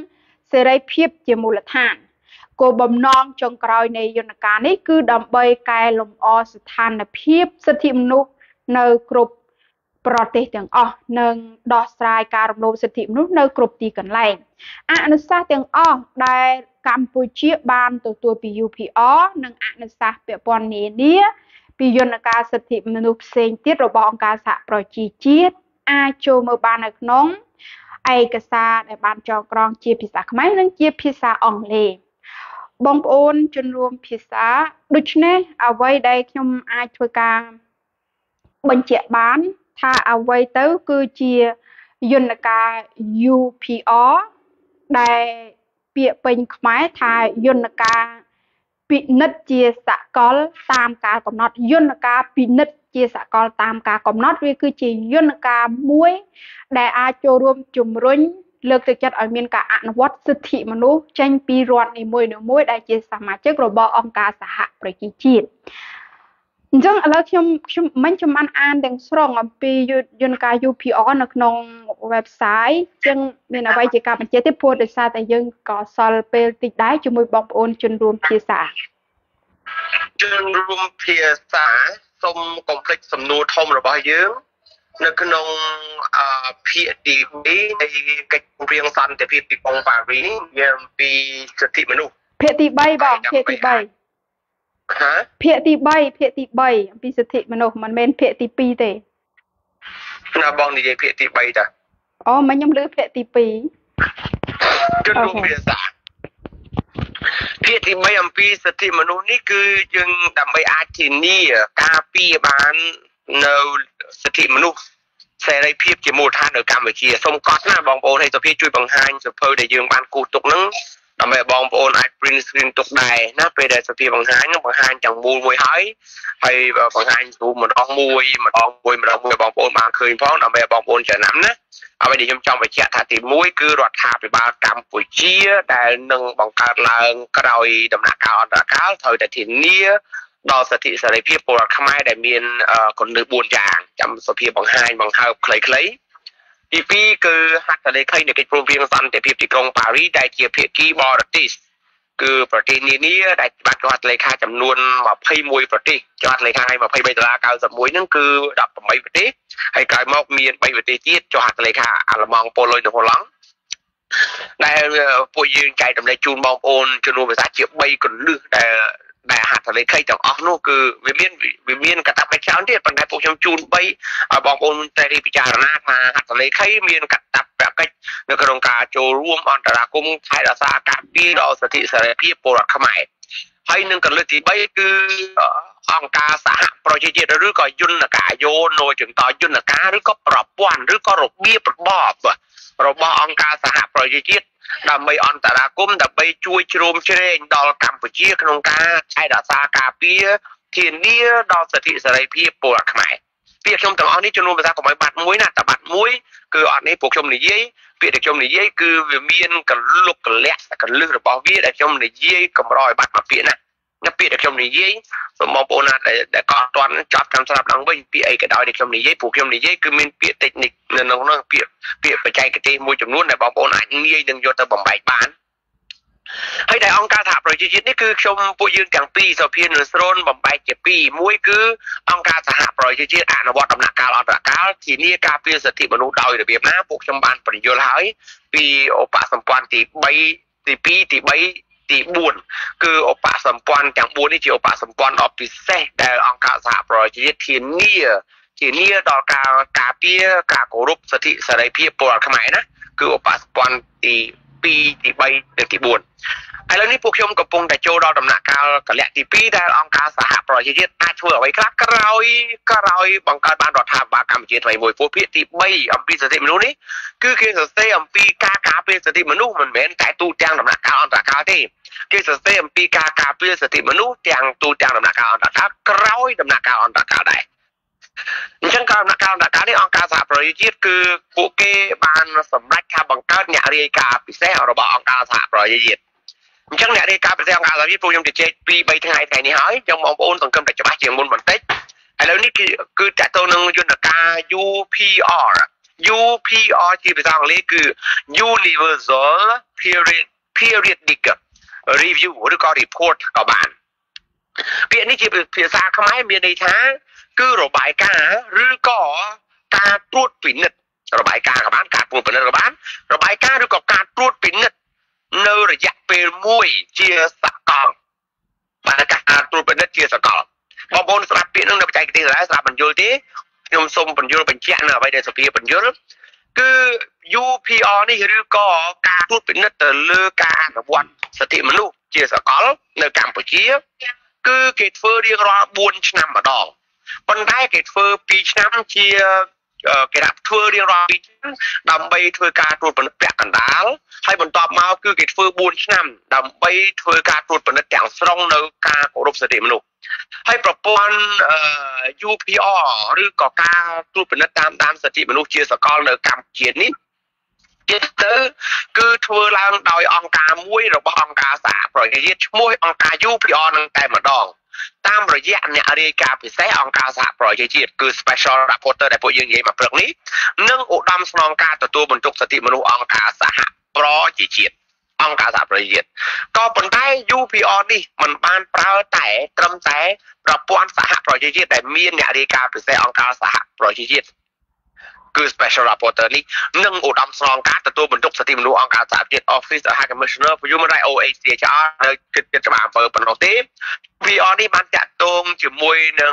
សេរីភាពជាមូលដ្ឋានគោលបំណងចុងក្រោយនៃយន្តការនេះគឺដើម្បីកែលម្អស្ថានភាពសិទ្ធិមនុស្សនៅគ្រប់ប្រទេសទាំងអស់និងដោះស្រាយការរំលោភសិទ្ធិមនុស្សនៅគ្រប់ទីកន្លែងអនុសាសន៍ទាំងអស់ដែលកម្ពុជាបានទទួលពី UPR និងអនុសាសន៍ពាក់ព័ន្ធនានាពីយន្តការសិទ្ធិមនុស្សផ្សេងទៀតរបស់អង្គការសហប្រជាជាតិអាចចូលមើលបាននៅក្នុងឯកសារដែលបានចងក្រងជាភាសាខ្មែរនិងជាភាសាអង់គ្លេសបងប្អូនជនរួមភាសាដូច្នេះអ្វីដែលខ្ញុំអាចធ្វើការបញ្ជាក់បានថាអ្វីទៅគឺជាយន្តការ UPR ដែលពាក្យពេញខ្មែរថាយន្តការពិនិត្យជាសកលតាមការកំណត់យន្តការពិនិត្យជាសកលតាមការកំណត់វាគឺជាយន្តការមួយដែលអាចចូលរួមជំរុញលើកទឹកចិត្តឲ្យមានការអនុវត្តសិទ្ធិមនុស្សចេញពីរដ្ឋនីមួយៗដែលជាសមាជិករបស់អង្គការសហប្រជាជាតិអញ្ចឹងឥឡូវខ្ញុំបានអានទាំងស្រុងអំពីយន្តការ UPR នៅក្នុង website អញ្ចឹងមានអ្វីជាការបញ្ជាក់ទេព្រោះដោយសារតែយើងក៏សល់ពេលតិចដែរជាមួយបងប្អូនជនរួមភាសាសូមកុំភ្លេចសំណួរធំរបស់យើងនៅក្នុងភាគទី2នៃកិច្ចព្រមព្រៀងសន្តិភាពទីក្រុងប៉ារីសវាអំពីសិទ្ធិមនុស្សភាគទី3បងភាគទី3ភាគទី3អំពីសិទ្ធិមនុស្សមិនមែនភាគទី2ទេណាបងនិយាយភាគទី3តាអូមិនខ្ញុំលើភាគទី2 ជនរួមភាសាភាគទី3អំពីសិទ្ធិមនុស្សនេះគឺយើងដើម្បីអាចធានាការពារបាននៅសិទ្ធិមនុស្សសេរីភាពជាមូលដ្ឋាននៅកម្ពុជាសូមកត់ណាបងប្អូនឲ្យសុភាជួយបង្ហាញសភៅដែលយើងបានគូសទុកហ្នឹងដើម្បីបងប្អូនអាច print screen ទុកដែរណាពេលដែលសុភាបង្ហាញទាំងមូលមួយហើយបង្ហាញទូម្ដងមួយបងប្អូនបានឃើញផងដើម្បីបងប្អូនចំណាំណាអ្វីដែលខ្ញុំចង់បញ្ជាក់ថាទី1គឺរដ្ឋាភិបាលកម្ពុជាដែលនឹងបង្កើតឡើងក្រោយដំណាក់កាលអន្តរកាលត្រូវតែធានាដល់សិទ្ធិសេរីភាពពលរដ្ឋខ្មែរដែលមានគន្លឹះ4យ៉ាងចាំសុភាបង្ហាញបង្ហើបខ្លីៗទី2គឺហត្ថលេខីនៃកិច្ចព្រមព្រៀងសន្តិភាពទីក្រុងប៉ារីសដែលជាភាគីបរទេសគឺប្រទេសនានាដែលបានចុះហត្ថលេខាចំនួន21ប្រទេសចុះហត្ថលេខាឲ្យ$23.91ហ្នឹងគឺ18ប្រទេសហើយក្រោយមកមាន3ប្រទេសទៀតចុះហត្ថលេខាអាល្លឺម៉ង់ប៉ូឡូញនិងហូឡង់ដែលពួកយើងចែករំលែកជូនបងប្អូនចំនួនភាសាជា3គន្លឹះដែលហត្ថលេខីទាំងអស់នោះគឺវាមានកតាបកិច្ចច្រើនទៀតប៉ុន្តែពួកខ្ញុំជូន3ឲ្យបងប្អូនតែពិចារណាថាហត្ថលេខីមានកតាបកិច្ចនៅក្នុងការចូលរួមអន្តរាគមន៍ថែរក្សាការពារដល់សិទ្ធិសេរីភាពពលរដ្ឋខ្មែរហើយនឹងកលឹះទី3គឺអង្គការសហប្រជាជាតិឬក៏យន្តការយោណយន្តយន្តការឬក៏ប្រព័ន្ធឬក៏របៀបរបបរបស់អង្គការសហប្រជាជាតិដើម្បីអន្តរាគមន៍ដើម្បីជួយជ្រោមជ្រែងដល់កម្ពុជាក្នុងការថែរក្សាការពារធានាដល់សិទ្ធិសេរីភាពពលរដ្ឋខ្មែរពាក្យខ្ញុំទាំងអស់នេះចំនួនភាសាកុំឲ្យបាត់មួយណាតែបាត់មួយគឺអត់នេះពួកខ្ញុំនិយាយពាក្យដែលខ្ញុំនិយាយគឺវាមានកលុកកលៈកលឹះរបស់វាដែលខ្ញុំនិយាយកម្រឲ្យបាត់មួយពាក្យណាពាក្យដែលខ្ញុំនិយាយសូមបងប្អូនណាដែលក៏អត់ទាន់ចប់តាមស្រាប់ឡើងវិញពាក្យអីក៏ដោយដែលខ្ញុំនិយាយពួកខ្ញុំនិយាយគឺមានពាក្យ technique នៅក្នុងនោះពាក្យបច្ចេកទេសមួយចំនួនដែលបងប្អូនអាចងាយនឹងយកទៅបំបែកបានហើយដែលអង្គការសហប្រជាជាតិនេះគឺពួកយើងទាំងពីរសភានឹងស្រូនបំបែកជាពីរមួយគឺអង្គការសហប្រជាជាតិអនុវត្តដំណាក់កាលអន្តរកាលធានាការពារសិទ្ធិមនុស្សដោយរបៀបណាពួកខ្ញុំបានបញ្យល់ហើយពីឧបសម្ព័ន្ធទី3ទី2ទី3ទី4គឺឧបសម្ព័ន្ធទាំង4នេះជាឧបសម្ព័ន្ធដ៏ពិសេសដែលអង្គការសហប្រជាជាតិធានាដល់ការពារការគោរពសិទ្ធិសេរីភាពពលរដ្ឋខ្មែរណាគឺឧបសម្ព័ន្ធទី2ទី3និងទី4ឥឡូវនេះពួកខ្ញុំកំពុងតែចូលដល់ដំណាក់កាលកលៈទី2ដែលអង្គការសហប្រជាជាតិអាចធ្វើអ្វីខ្លះក្រោយបង្កើតបានរដ្ឋាភិបាលកម្ពុជាថ្មីមួយពួកភាគទី3អំពីសិទ្ធិមនុស្សនេះគឺគេសរសេរអំពីការការពារសិទ្ធិមនុស្សមិនមែនតែទូទាំងដំណាក់កាលអន្តរកាលទេគេសរសេរអំពីការការពារសិទ្ធិមនុស្សទាំងទូទាំងដំណាក់កាលអន្តរកាលក្រោយដំណាក់កាលអន្តរកាលដែរអញ្ចឹងក្រោយដំណាក់កាលអន្តរកាលនេះអង្គការសហប្រជាជាតិគឺពួកគេបានសម្រេចថាបង្កើតអ្នករាយការណ៍ពិសេសរបស់អង្គការសហប្រជាជាតិអញ្ចឹងអ្នករាយការណ៍ពិសេសអង្គការសហប្រជាជាតិពួកខ្ញុំជជែក2-3ថ្ងៃនេះហើយអញ្ចឹងបងប្អូនសង្ឃឹមតែច្បាស់ជាងមុនបន្តិចឥឡូវនេះគឺតកតទៅនឹងយន្តការ UPR ជាភាសាអង់គ្លេសគឺ Universal periodic review ឬក៏ report ក៏បានពាក្យនេះជាភាសាខ្មែរមានន័យថាគឺរបាយការណ៍ឬក៏ការត្រួតពិនិត្យរបាយការណ៍ក៏បានការត្រួតពិនិត្យក៏បានរបាយការណ៍ឬក៏ការត្រួតពិនិត្យនៅរយៈពេលមួយជាសកលបាទការត្រួតពិនិត្យជាសកលបងប្អូនស្ដាប់ពាក្យនឹងនៅបច្ចេកទេសដែរស្ដាប់បញ្យល់ទេខ្ញុំសូមបញ្យល់បញ្ជាក់នៅអ្វីដែលសភាបញ្យល់គឺ UPR នេះឬក៏ការត្រួតពិនិត្យទៅលើការអនុវត្តសិទ្ធិមនុស្សជាសកលនៅកម្ពុជាគឺគេធ្វើរៀងរាល់4ឆ្នាំម្ដងប៉ុន្តែគេធ្វើ2ឆ្នាំជាគេដាក់ធ្វើរៀងរាល់2ឆ្នាំដើម្បីធ្វើការត្រួតពិនិត្យពាក់កណ្ដាលហើយបន្ទាប់មកគឺគេធ្វើ4ឆ្នាំដើម្បីធ្វើការត្រួតពិនិត្យទាំងស្រុងនៅការគោរពសិទ្ធិមនុស្សហើយប្រព័ន្ធUPR ឬក៏ការត្រួតពិនិត្យតាមដានសិទ្ធិមនុស្សជាសកលនៅកម្ពុជានេះជាទៅគឺធ្វើឡើងដោយអង្គការមួយរបស់អង្គការសហប្រជាជាតិឈ្មោះអង្គការ UPR នឹងតែម្ដងតាមរយៈអ្នករាយការណ៍ពិសេសអង្គការសហប្រជាជាតិគឺ Special Rapporteur ដែលពួកយើងនិយាយមកព្រឹកនេះនិងឧត្តមស្នងការទទួលបន្ទុកសិទ្ធិមនុស្សអង្គការសហប្រជាជាតិអង្គការសហប្រជាជាតិក៏ប៉ុន្តែ UPR នេះมันបានប្រើតែត្រឹមតែប្រព័ន្ធសហប្រជាជាតិដែលមានអ្នករាយការណ៍ពិសេសអង្គការសហប្រជាជាតិគឺ Special Rapporteur នេះនិងឧត្តមស្នងការទទួលបន្ទុកសិទ្ធិមនុស្សអង្គការសហជាតិ Office of High Commissioner for Human Rights OHCHR នៅគិតច្បាប់អំពើប៉ុណ្ណោះទេ PR នេះបានតាក់ទងជាមួយនឹង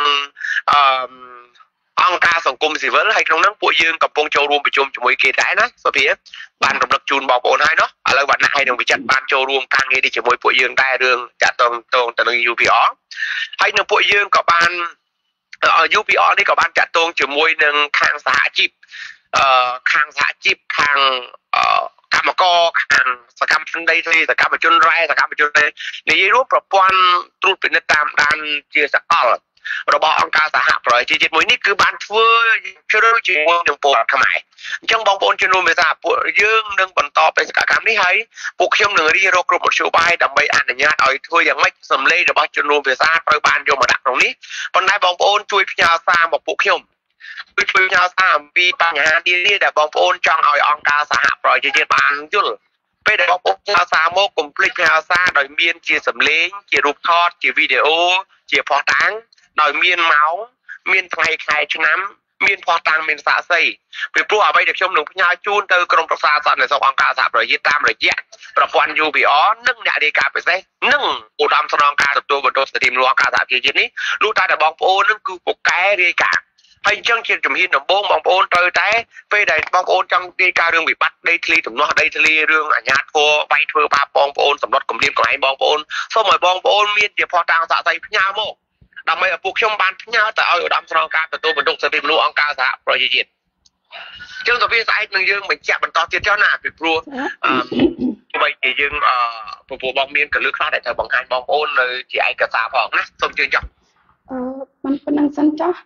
អង្គការសង្គមស៊ីវិលហើយក្នុងនោះពួកយើងកំពុងចូលរួមប្រជុំជាមួយគេដែរណាសុភាបានរំលឹកជូនបងប្អូនហើយเนาะឥឡូវវណ្ណៈហើយនឹងវិចិត្របានចូលរួមការងារនេះជាមួយពួកយើងដែររឿងតាក់ទងទៅនឹង UPR ហើយនឹងពួកយើងក៏បានUPR នេះក៏បានតាក់ទងជាមួយនឹងខាងសហជីពខាងកម្មករខាងសកម្មជនដីធ្លីសកម្មជនរ៉ែសកម្មជននិយាយរួមប្រព័ន្ធត្រួតពិនិត្យតាមដានជាសកលរបស់អង្គការសហប្រជាជាតិមួយនេះគឺបានធ្វើជ្រើជាមួយនឹងពលរដ្ឋខ្មែរអញ្ចឹងបងប្អូនជំនុំមេសាពួកយើងនឹងបន្តបេសកកម្មនេះហើយពួកខ្ញុំនឹងរៀបរកគ្រប់មធ្យោបាយដើម្បីអនុញ្ញាតឲ្យធ្វើយ៉ាងម៉េចសម្លេងរបស់ជំនុំភាសាត្រូវបានយកមកដាក់ក្នុងនេះប៉ុន្តែបងប្អូនជួយផ្ញើសារមកពួកខ្ញុំជួយផ្ញើសារអំពីបញ្ហានានាដែលបងប្អូនចង់ឲ្យអង្គការសហប្រជាជាតិបានយល់ពេលដែលបងប្អូនផ្ញើសារមកកុំភ្លេចផ្ញើសារដោយមានជាសំឡេងជារូបថតជាវីដេអូជាភស្តុតាងដោយមានម៉ោងមានថ្ងៃខែឆ្នាំមានភស្តុតាងមានសាក្សីពីព្រោះអ្វីដែលខ្ញុំនឹងផ្ញើជូនទៅក្រុមប្រឹក្សាសន្តិសុខអង្គការសហប្រជាជាតិតាមរយៈប្រព័ន្ធ UPR និងអ្នករាយការណ៍ពិសេសនិងឧត្តមស្នងការទទួលបន្ទុកសិទ្ធិមនុស្សអង្គការសហប្រជាជាតិនេះលុះតែបងប្អូននឹងគឺពូកែរាយការណ៍ហើយអញ្ចឹងជាជំហានដំបូងបងប្អូនត្រូវតែពេលដែលបងប្អូនចង់រាយការណ៍រឿងវិបត្តិដីធ្លីទំនាស់ដីធ្លីរឿងអាជ្ញាធរវាយធ្វើបាបបងប្អូនសម្លុតគម្រាមកំហែងបងប្អូនសូមឲ្យបងប្អូនមានជាភស្តុតាងសាក្សីផ្ញើមកដើម្បីឲ្យពួកខ្ញុំបានផ្ញើទៅឲ្យឧត្តមស្នងការទទួលបន្ទុកសិទ្ធិមនុស្សអង្គការសហប្រជាជាតិចឹងទៅវាស្អែកនឹងយើងបញ្ជាក់បន្តទៀតចុះណាពីព្រោះបីជាយើងពពោះបងមានកលឹះខ្លះដែលត្រូវបង្ហាញបងប្អូននៅជាឯកសារផងណាសូមជឿចុះមិនប៉ុណ្្នឹងសិនចុះ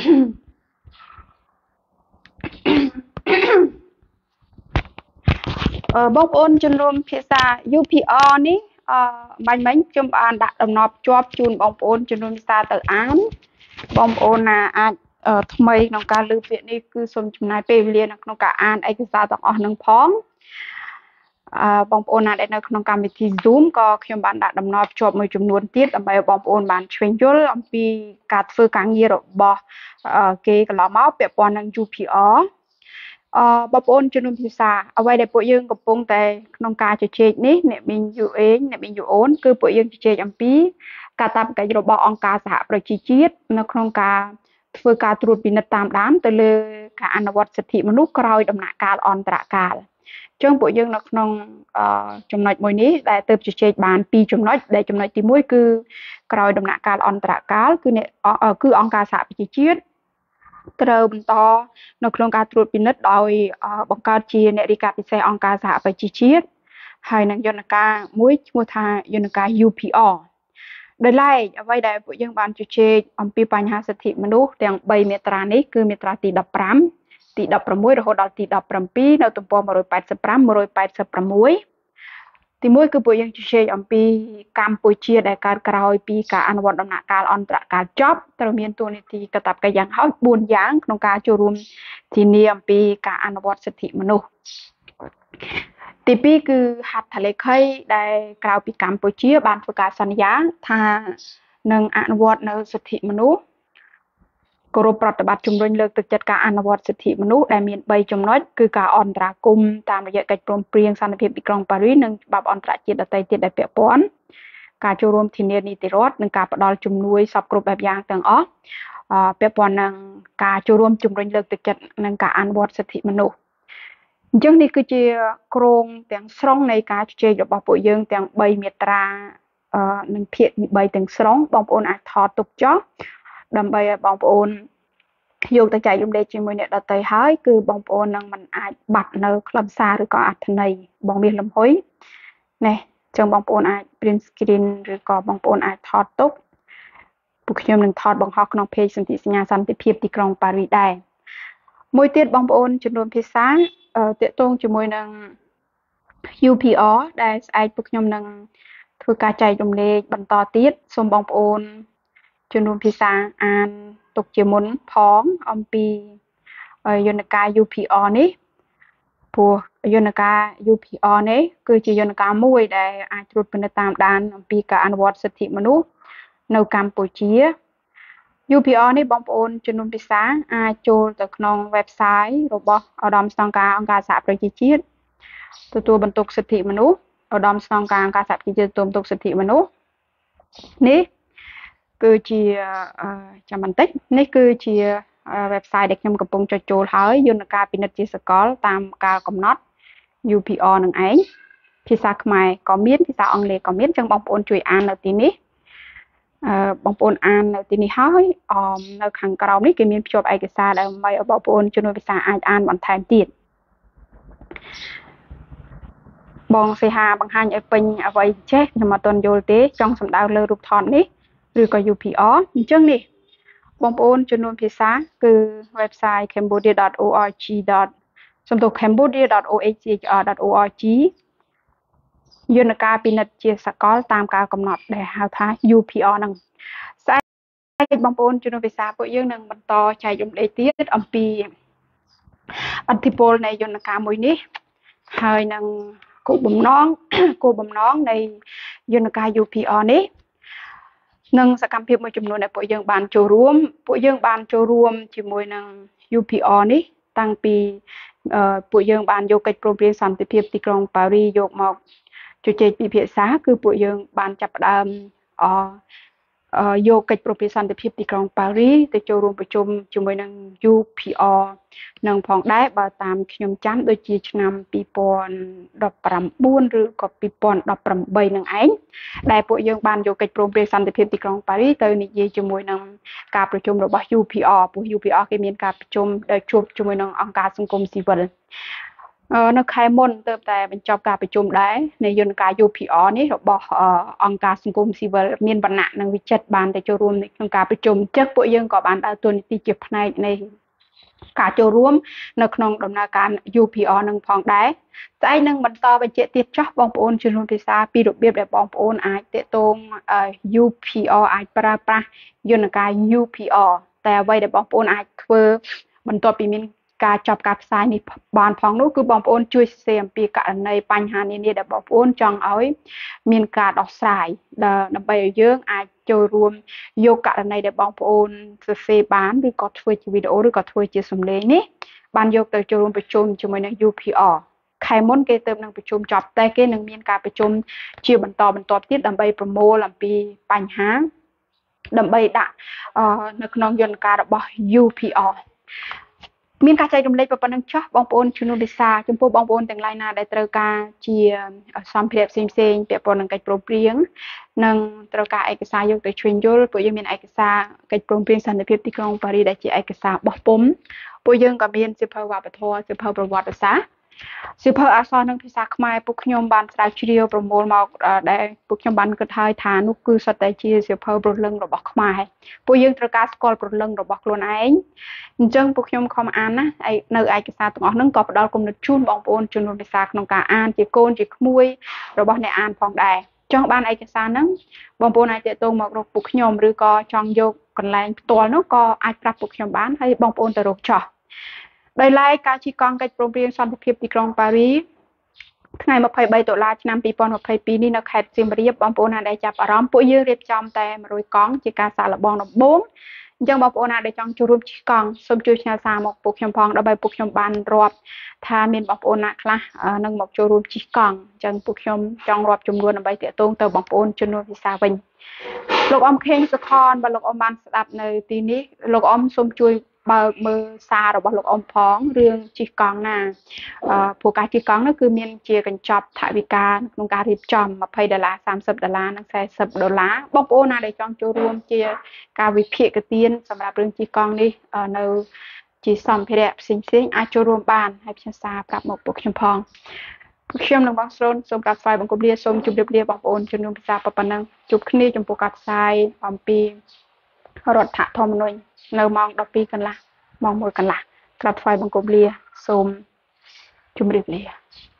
បងប្អូនជំនុំភាសា UPR នេះបាញ់មិញខ្ញុំបានដាក់ដំណប់ជាប់ជូនបងប្អូនជំនុំភាសាទៅអានបងប្អូនណាអាចថ្មីក្នុងការលើកពាក្យនេះគឺសូមចំណាយពេលវេលានៅក្នុងការអានឯកសារទាំងអស់នឹងផងបងប្អូនណាដែលនៅក្នុងកម្មវិធី Zoom ក៏ខ្ញុំបានដាក់ដំណប់ជាប់មួយចំនួនទៀតដើម្បីឲ្យបងប្អូនបានឆ្វេងយល់អំពីការធ្វើការងាររបស់គេកន្លងមកពាក់ព័ន្ធនឹង UPR បងប្អូនជំនុំភាសាអ្វីដែលពួកយើងកំពុងតែក្នុងការជជែកនេះអ្នកមីងយូអេងអ្នកមីងយូអូនគឺពួកយើងជជែកអំពីកាតព្វកិច្ចរបស់អង្គការសហប្រជាជាតិនៅក្នុងការធ្វើការត្រួតពិនិត្យតាមដានទៅលើការអនុវត្តសិទ្ធិមនុស្សក្រោយដំណាក់កាលអន្តរកាលចឹងពួកយើងនៅក្នុងចំណុចមួយនេះដែលទើបជជែកបាន2ចំណុចដែលចំណុចទី1គឺក្រោយដំណាក់កាលអន្តរកាលគឺអង្គការសហប្រជាជាតិត្រូវបន្តនៅក្នុងការត្រួតពិនិត្យដោយបង្កើតជាអ្នករាយការណ៍ពិសេសអង្គការសហប្រជាជាតិហើយនឹងយន្តការមួយឈ្មោះថាយន្តការ UPR ដោយឡែកអ្វីដែលពួកយើងបានជជែកអំពីបញ្ហាសិទ្ធិមនុស្សទាំង3មាត្រានេះគឺមាត្រាទី15ទី16រហូតដល់ទី17នៅទំព័រ185 186ទី1គឺពួកយើងជជែកអំពីកម្ពុជាដែលកើតក្រោយពីការអនុវត្តដំណាក់កាលអន្តរកាលចប់ត្រូវមានតួនាទីកាតព្វកិច្ចយ៉ាងហោច4យ៉ាងក្នុងការចូលរួមធានាអំពីការអនុវត្តសិទ្ធិមនុស្សទីពីរគឺហត្ថលេខីដែលក្រៅពីកម្ពុជាបានធ្វើការសន្យាថានឹងអនុវត្តនៅសិទ្ធិមនុស្សគោរពប្រតិបត្តិជំរុញលើកទឹកចិត្តការអនុវត្តសិទ្ធិមនុស្សដែលមាន3ចំណុចគឺការអន្តរាគមន៍តាមរយៈកិច្ចព្រមព្រៀងសន្តិភាពទីក្រុងប៉ារីសនិងច្បាប់អន្តរជាតិដទៃទៀតដែលពាក់ព័ន្ធការចូលរួមធានានីតិរដ្ឋនិងការផ្តល់ជំនួយសពគ្រប់បែបយ៉ាងទាំងអស់ពាក់ព័ន្ធនឹងការចូលរួមជំរុញលើកទឹកចិត្តនិងការអនុវត្តសិទ្ធិមនុស្សអញ្ចឹងនេះគឺជាគ្រោងទាំងស្រុងនៃការជជែករបស់ពួកយើងទាំង3មាត្រានិងភាគទី3ទាំងស្រុងបងប្អូនអាចថតទុកចុះដើម្បីឲ្យបងប្អូនយកទៅចែករំលែកជាមួយអ្នកដទៃហើយគឺបងប្អូននឹងមិនអាចបាត់នៅខ្លឹមសារឬក៏អត្ថន័យបងមាសលំហុយនេះចឹងបងប្អូនអាច print screen ឬក៏បងប្អូនអាចថតទុកពួកខ្ញុំនឹងថតបង្ហោះក្នុង page សន្ធិសញ្ញាសន្តិភាពទីក្រុងប៉ារីសដែរមួយទៀតបងប្អូនចំនួនភាសាតាក់ទងជាមួយនឹង UPR ដែលស្អែកពួកខ្ញុំនឹងធ្វើការចែករំលែកបន្តទៀតសូមបងប្អូនចំនួនភាសាអានទុកជាមុនផងអំពីយន្តការ UPR នេះព្រោះយន្តការ UPR នេះគឺជាយន្តការមួយដែលអាចត្រួតពិនិត្យតាមដានអំពីការអនុវត្តសិទ្ធិមនុស្សនៅកម្ពុជា UPR នេះបងប្អូនចំនួនភាសាអាចចូលទៅក្នុង website របស់ឧត្តមស្នងការអង្គការសហប្រជាជាតិទទួលបន្ទុកសិទ្ធិមនុស្សឧត្តមស្នងការអង្គការសហប្រជាជាតិទទួលបន្ទុកសិទ្ធិមនុស្សនេះគឺជាចាំបន្តិចនេះគឺជា website ដែលខ្ញុំកំពុងចុចចូលហើយយន្តការពិនិត្យជាសកលតាមការកំណត់ UPR នឹងឯងភាសាខ្មែរក៏មានភាសាអង់គ្លេសក៏មានចឹងបងប្អូនជួយអាននៅទីនេះបងប្អូនអាននៅទីនេះហើយនៅខាងក្រោមនេះគេមានភ្ជាប់ឯកសារដើម្បីឲ្យបងប្អូនជំនួយភាសាអាចអានបន្ថែមទៀតបងសេហាបង្ហាញឲ្យពេញអ្វីចេះខ្ញុំអត់ទាន់យល់ទេចង់សម្ដៅលើរូបថតនេះឬក៏ UPR អញ្ចឹងនេះបងប្អូនចំនួនភាសាគឺ website cambodia.org. សំដៅ cambodia.ohr.org យន្តការពិនិត្យជាសកលតាមការកំណត់ដែលហៅថា UPR ហ្នឹងស្អែកបងប្អូនចំនួនភាសាពួកយើងនឹងបន្តចែករំលែកទៀតអំពីអធិពលនៃយន្តការមួយនេះហើយនឹងគោលបំណងនៃយន្តការ UPR នេះនិងសកម្មភាពមួយចំនួនដែលពួកយើងបានចូលរួមជាមួយនឹង UPR នេះតាំងពីពួកយើងបានយកកិច្ចព្រមព្រៀងសន្តិភាពទីក្រុងប៉ារីសយកមកជជែកពិភាក្សាគឺពួកយើងបានចាប់ផ្ដើមយកកិច្ចព្រមព្រៀងសន្តិភាពទីក្រុងប៉ារីសទៅចូលរួមប្រជុំជាមួយនឹង UPR នឹងផងដែរបើតាមខ្ញុំចាំដូចជាឆ្នាំ2019ឬក៏2018នឹងឯងដែលពួកយើងបានយកកិច្ចព្រមព្រៀងសន្តិភាពទីក្រុងប៉ារីសទៅនិយាយជាមួយនឹងការប្រជុំរបស់ UPR ព្រោះ UPR គេមានការប្រជុំជួបជាមួយនឹងអង្គការសង្គមស៊ីវិលនៅខែមុនទើបតែបញ្ចប់ការប្រជុំដែរនៃយន្តការ UPR នេះរបស់អង្គការសង្គមស៊ីវិលមានវណ្ណៈនិងវិចិត្របានទៅចូលរួមនៅក្នុងការប្រជុំចឹងពួកយើងក៏បានដើរតួនាទីជាផ្នែកនៃការចូលរួមនៅក្នុងដំណើរការ UPR នឹងផងដែរស្អែកនឹងបន្តបញ្ជាក់ទៀតចោះបងប្អូនជំនុំភាសាពីរបៀបដែលបងប្អូនអាចតាក់ទង UPR អាចប្រើប្រាស់យន្តការ UPR តែអ្វីដែលបងប្អូនអាចធ្វើបន្ទាប់ពីមានការចប់ការផ្សាយនេះបានផងនោះគឺបងប្អូនជួយសរសេរអំពីករណីបញ្ហានានាដែលបងប្អូនចង់ឲ្យមានការដោះស្រាយដើម្បីឲ្យយើងអាចចូលរួមយកករណីដែលបងប្អូនសរសេរបានឬក៏ធ្វើជាវីដេអូឬក៏ធ្វើជាសំឡេងនេះបានយកទៅចូលរួមប្រជុំជាមួយនឹង UPR ខែមុនគេទៅនឹងប្រជុំចប់តែគេនឹងមានការប្រជុំជាបន្តទៀតដើម្បីប្រមូលអំពីបញ្ហាដើម្បីដាក់នៅក្នុងយន្តការរបស់ UPRមានការចែករំលែកប៉ុណ្ណឹងចោះបងប្អូនជំនុំភាសាចំពោះបងប្អូនទាំងឡាយណាដែលត្រូវការជាសម្ភារៈផ្សេងពាក់ព័ន្ធនឹងកិច្ចព្រមព្រៀងនិងត្រូវការឯកសារយកទៅឈ្វេងយល់ពួកយើងមានឯកសារកិច្ចព្រមព្រៀងសន្តិភាពទីក្រុងប៉ារីសដែលជាឯកសារបោះពុម្ពពួកយើងក៏មានសៀវភៅវប្បធម៌សៀវភៅប្រវត្តិសាស្ត្រសៀវភៅអក្សរនិងភាសាខ្មែរពួកខ្ញុំបានស្រាវជ្រាវប្រមូលមកដែលពួកខ្ញុំបានគិតហើយថានោះគឺសុទ្ធតែជាសៀវភៅព្រលឹងរបស់ខ្មែរពួកយើងត្រូវការស្គាល់ព្រលឹងរបស់ខ្លួនឯងអញ្ចឹងពួកខ្ញុំខំអានណានៅឯកសារទាំងអស់ហ្នឹងក៏ផ្ដល់គំនិតជូនបងប្អូនជំនុំភាសាក្នុងការអានជាកូនជាក្មួយរបស់អ្នកអានផងដែរចង់បានឯកសារហ្នឹងបងប្អូនអាចតាក់ទងមករកពួកខ្ញុំឬក៏ចង់យកកន្លែងផ្ទាល់នោះក៏អាចប្រាប់ពួកខ្ញុំបានហើយបងប្អូនទៅរកចោះដោយឡែកការជិះកង់កិច្ចព្រមព្រៀងសន្តិភាពទីក្រុងប៉ារីសថ្ងៃ23តុលាឆ្នាំ2022នេះនៅខេត្តសៀមរាបបងប្អូនណាដែលចាប់អារម្មណ៍ពួកយើងរៀបចំតែ100កង់ជាការសាកល្បងដំបូងអញ្ចឹងបងប្អូនណាដែលចង់ចូលរួមជិះកង់សូមជួយផ្ញើសារមកពួកខ្ញុំផងដើម្បីពួកខ្ញុំបានរាប់ថាមានបងប្អូនណាខ្លះនឹងមកចូលរួមជិះកង់អញ្ចឹងពួកខ្ញុំចង់រាប់ចំនួនដើម្បីតាក់ទងទៅបងប្អូនជំនួសភាសាវិញលោកអ៊ំខេងសុខនបើលោកអ៊ំបានស្ដាប់នៅទីនេះលោកអ៊ំសូមជួយបើកមើលសាររបស់លោកអ៊ំផងរឿងជិះកង់ណាព្រោះការជិះកង់នោះគឺមានជាកញ្ចប់ថវិកាក្នុងការរៀបចំ$20 $30និង$40បងប្អូនណាដែលចង់ចូលរួមជាការវិភាគទានសម្រាប់រឿងជិះកង់នេះនៅជាសម្ភារៈផ្សេងៗអាចចូលរួមបានហើយផ្ញើសារប្រាប់មកពួកខ្ញុំផងពួកខ្ញុំនឹងបងស្រូនសូមប្រាប់ស្វ័យបង្គំលាសូមជម្រាបលាបងប្អូនជំនុំភាសាប៉ុណ្ណឹងជួបគ្នាចំពោះការផ្សាយអំពីរដ្ឋធម្មនុញ្ញនៅម៉ោង12កន្លះម៉ោង1កន្លះក្រាបថ្វាយបង្គំលាសូមជម្រាបលា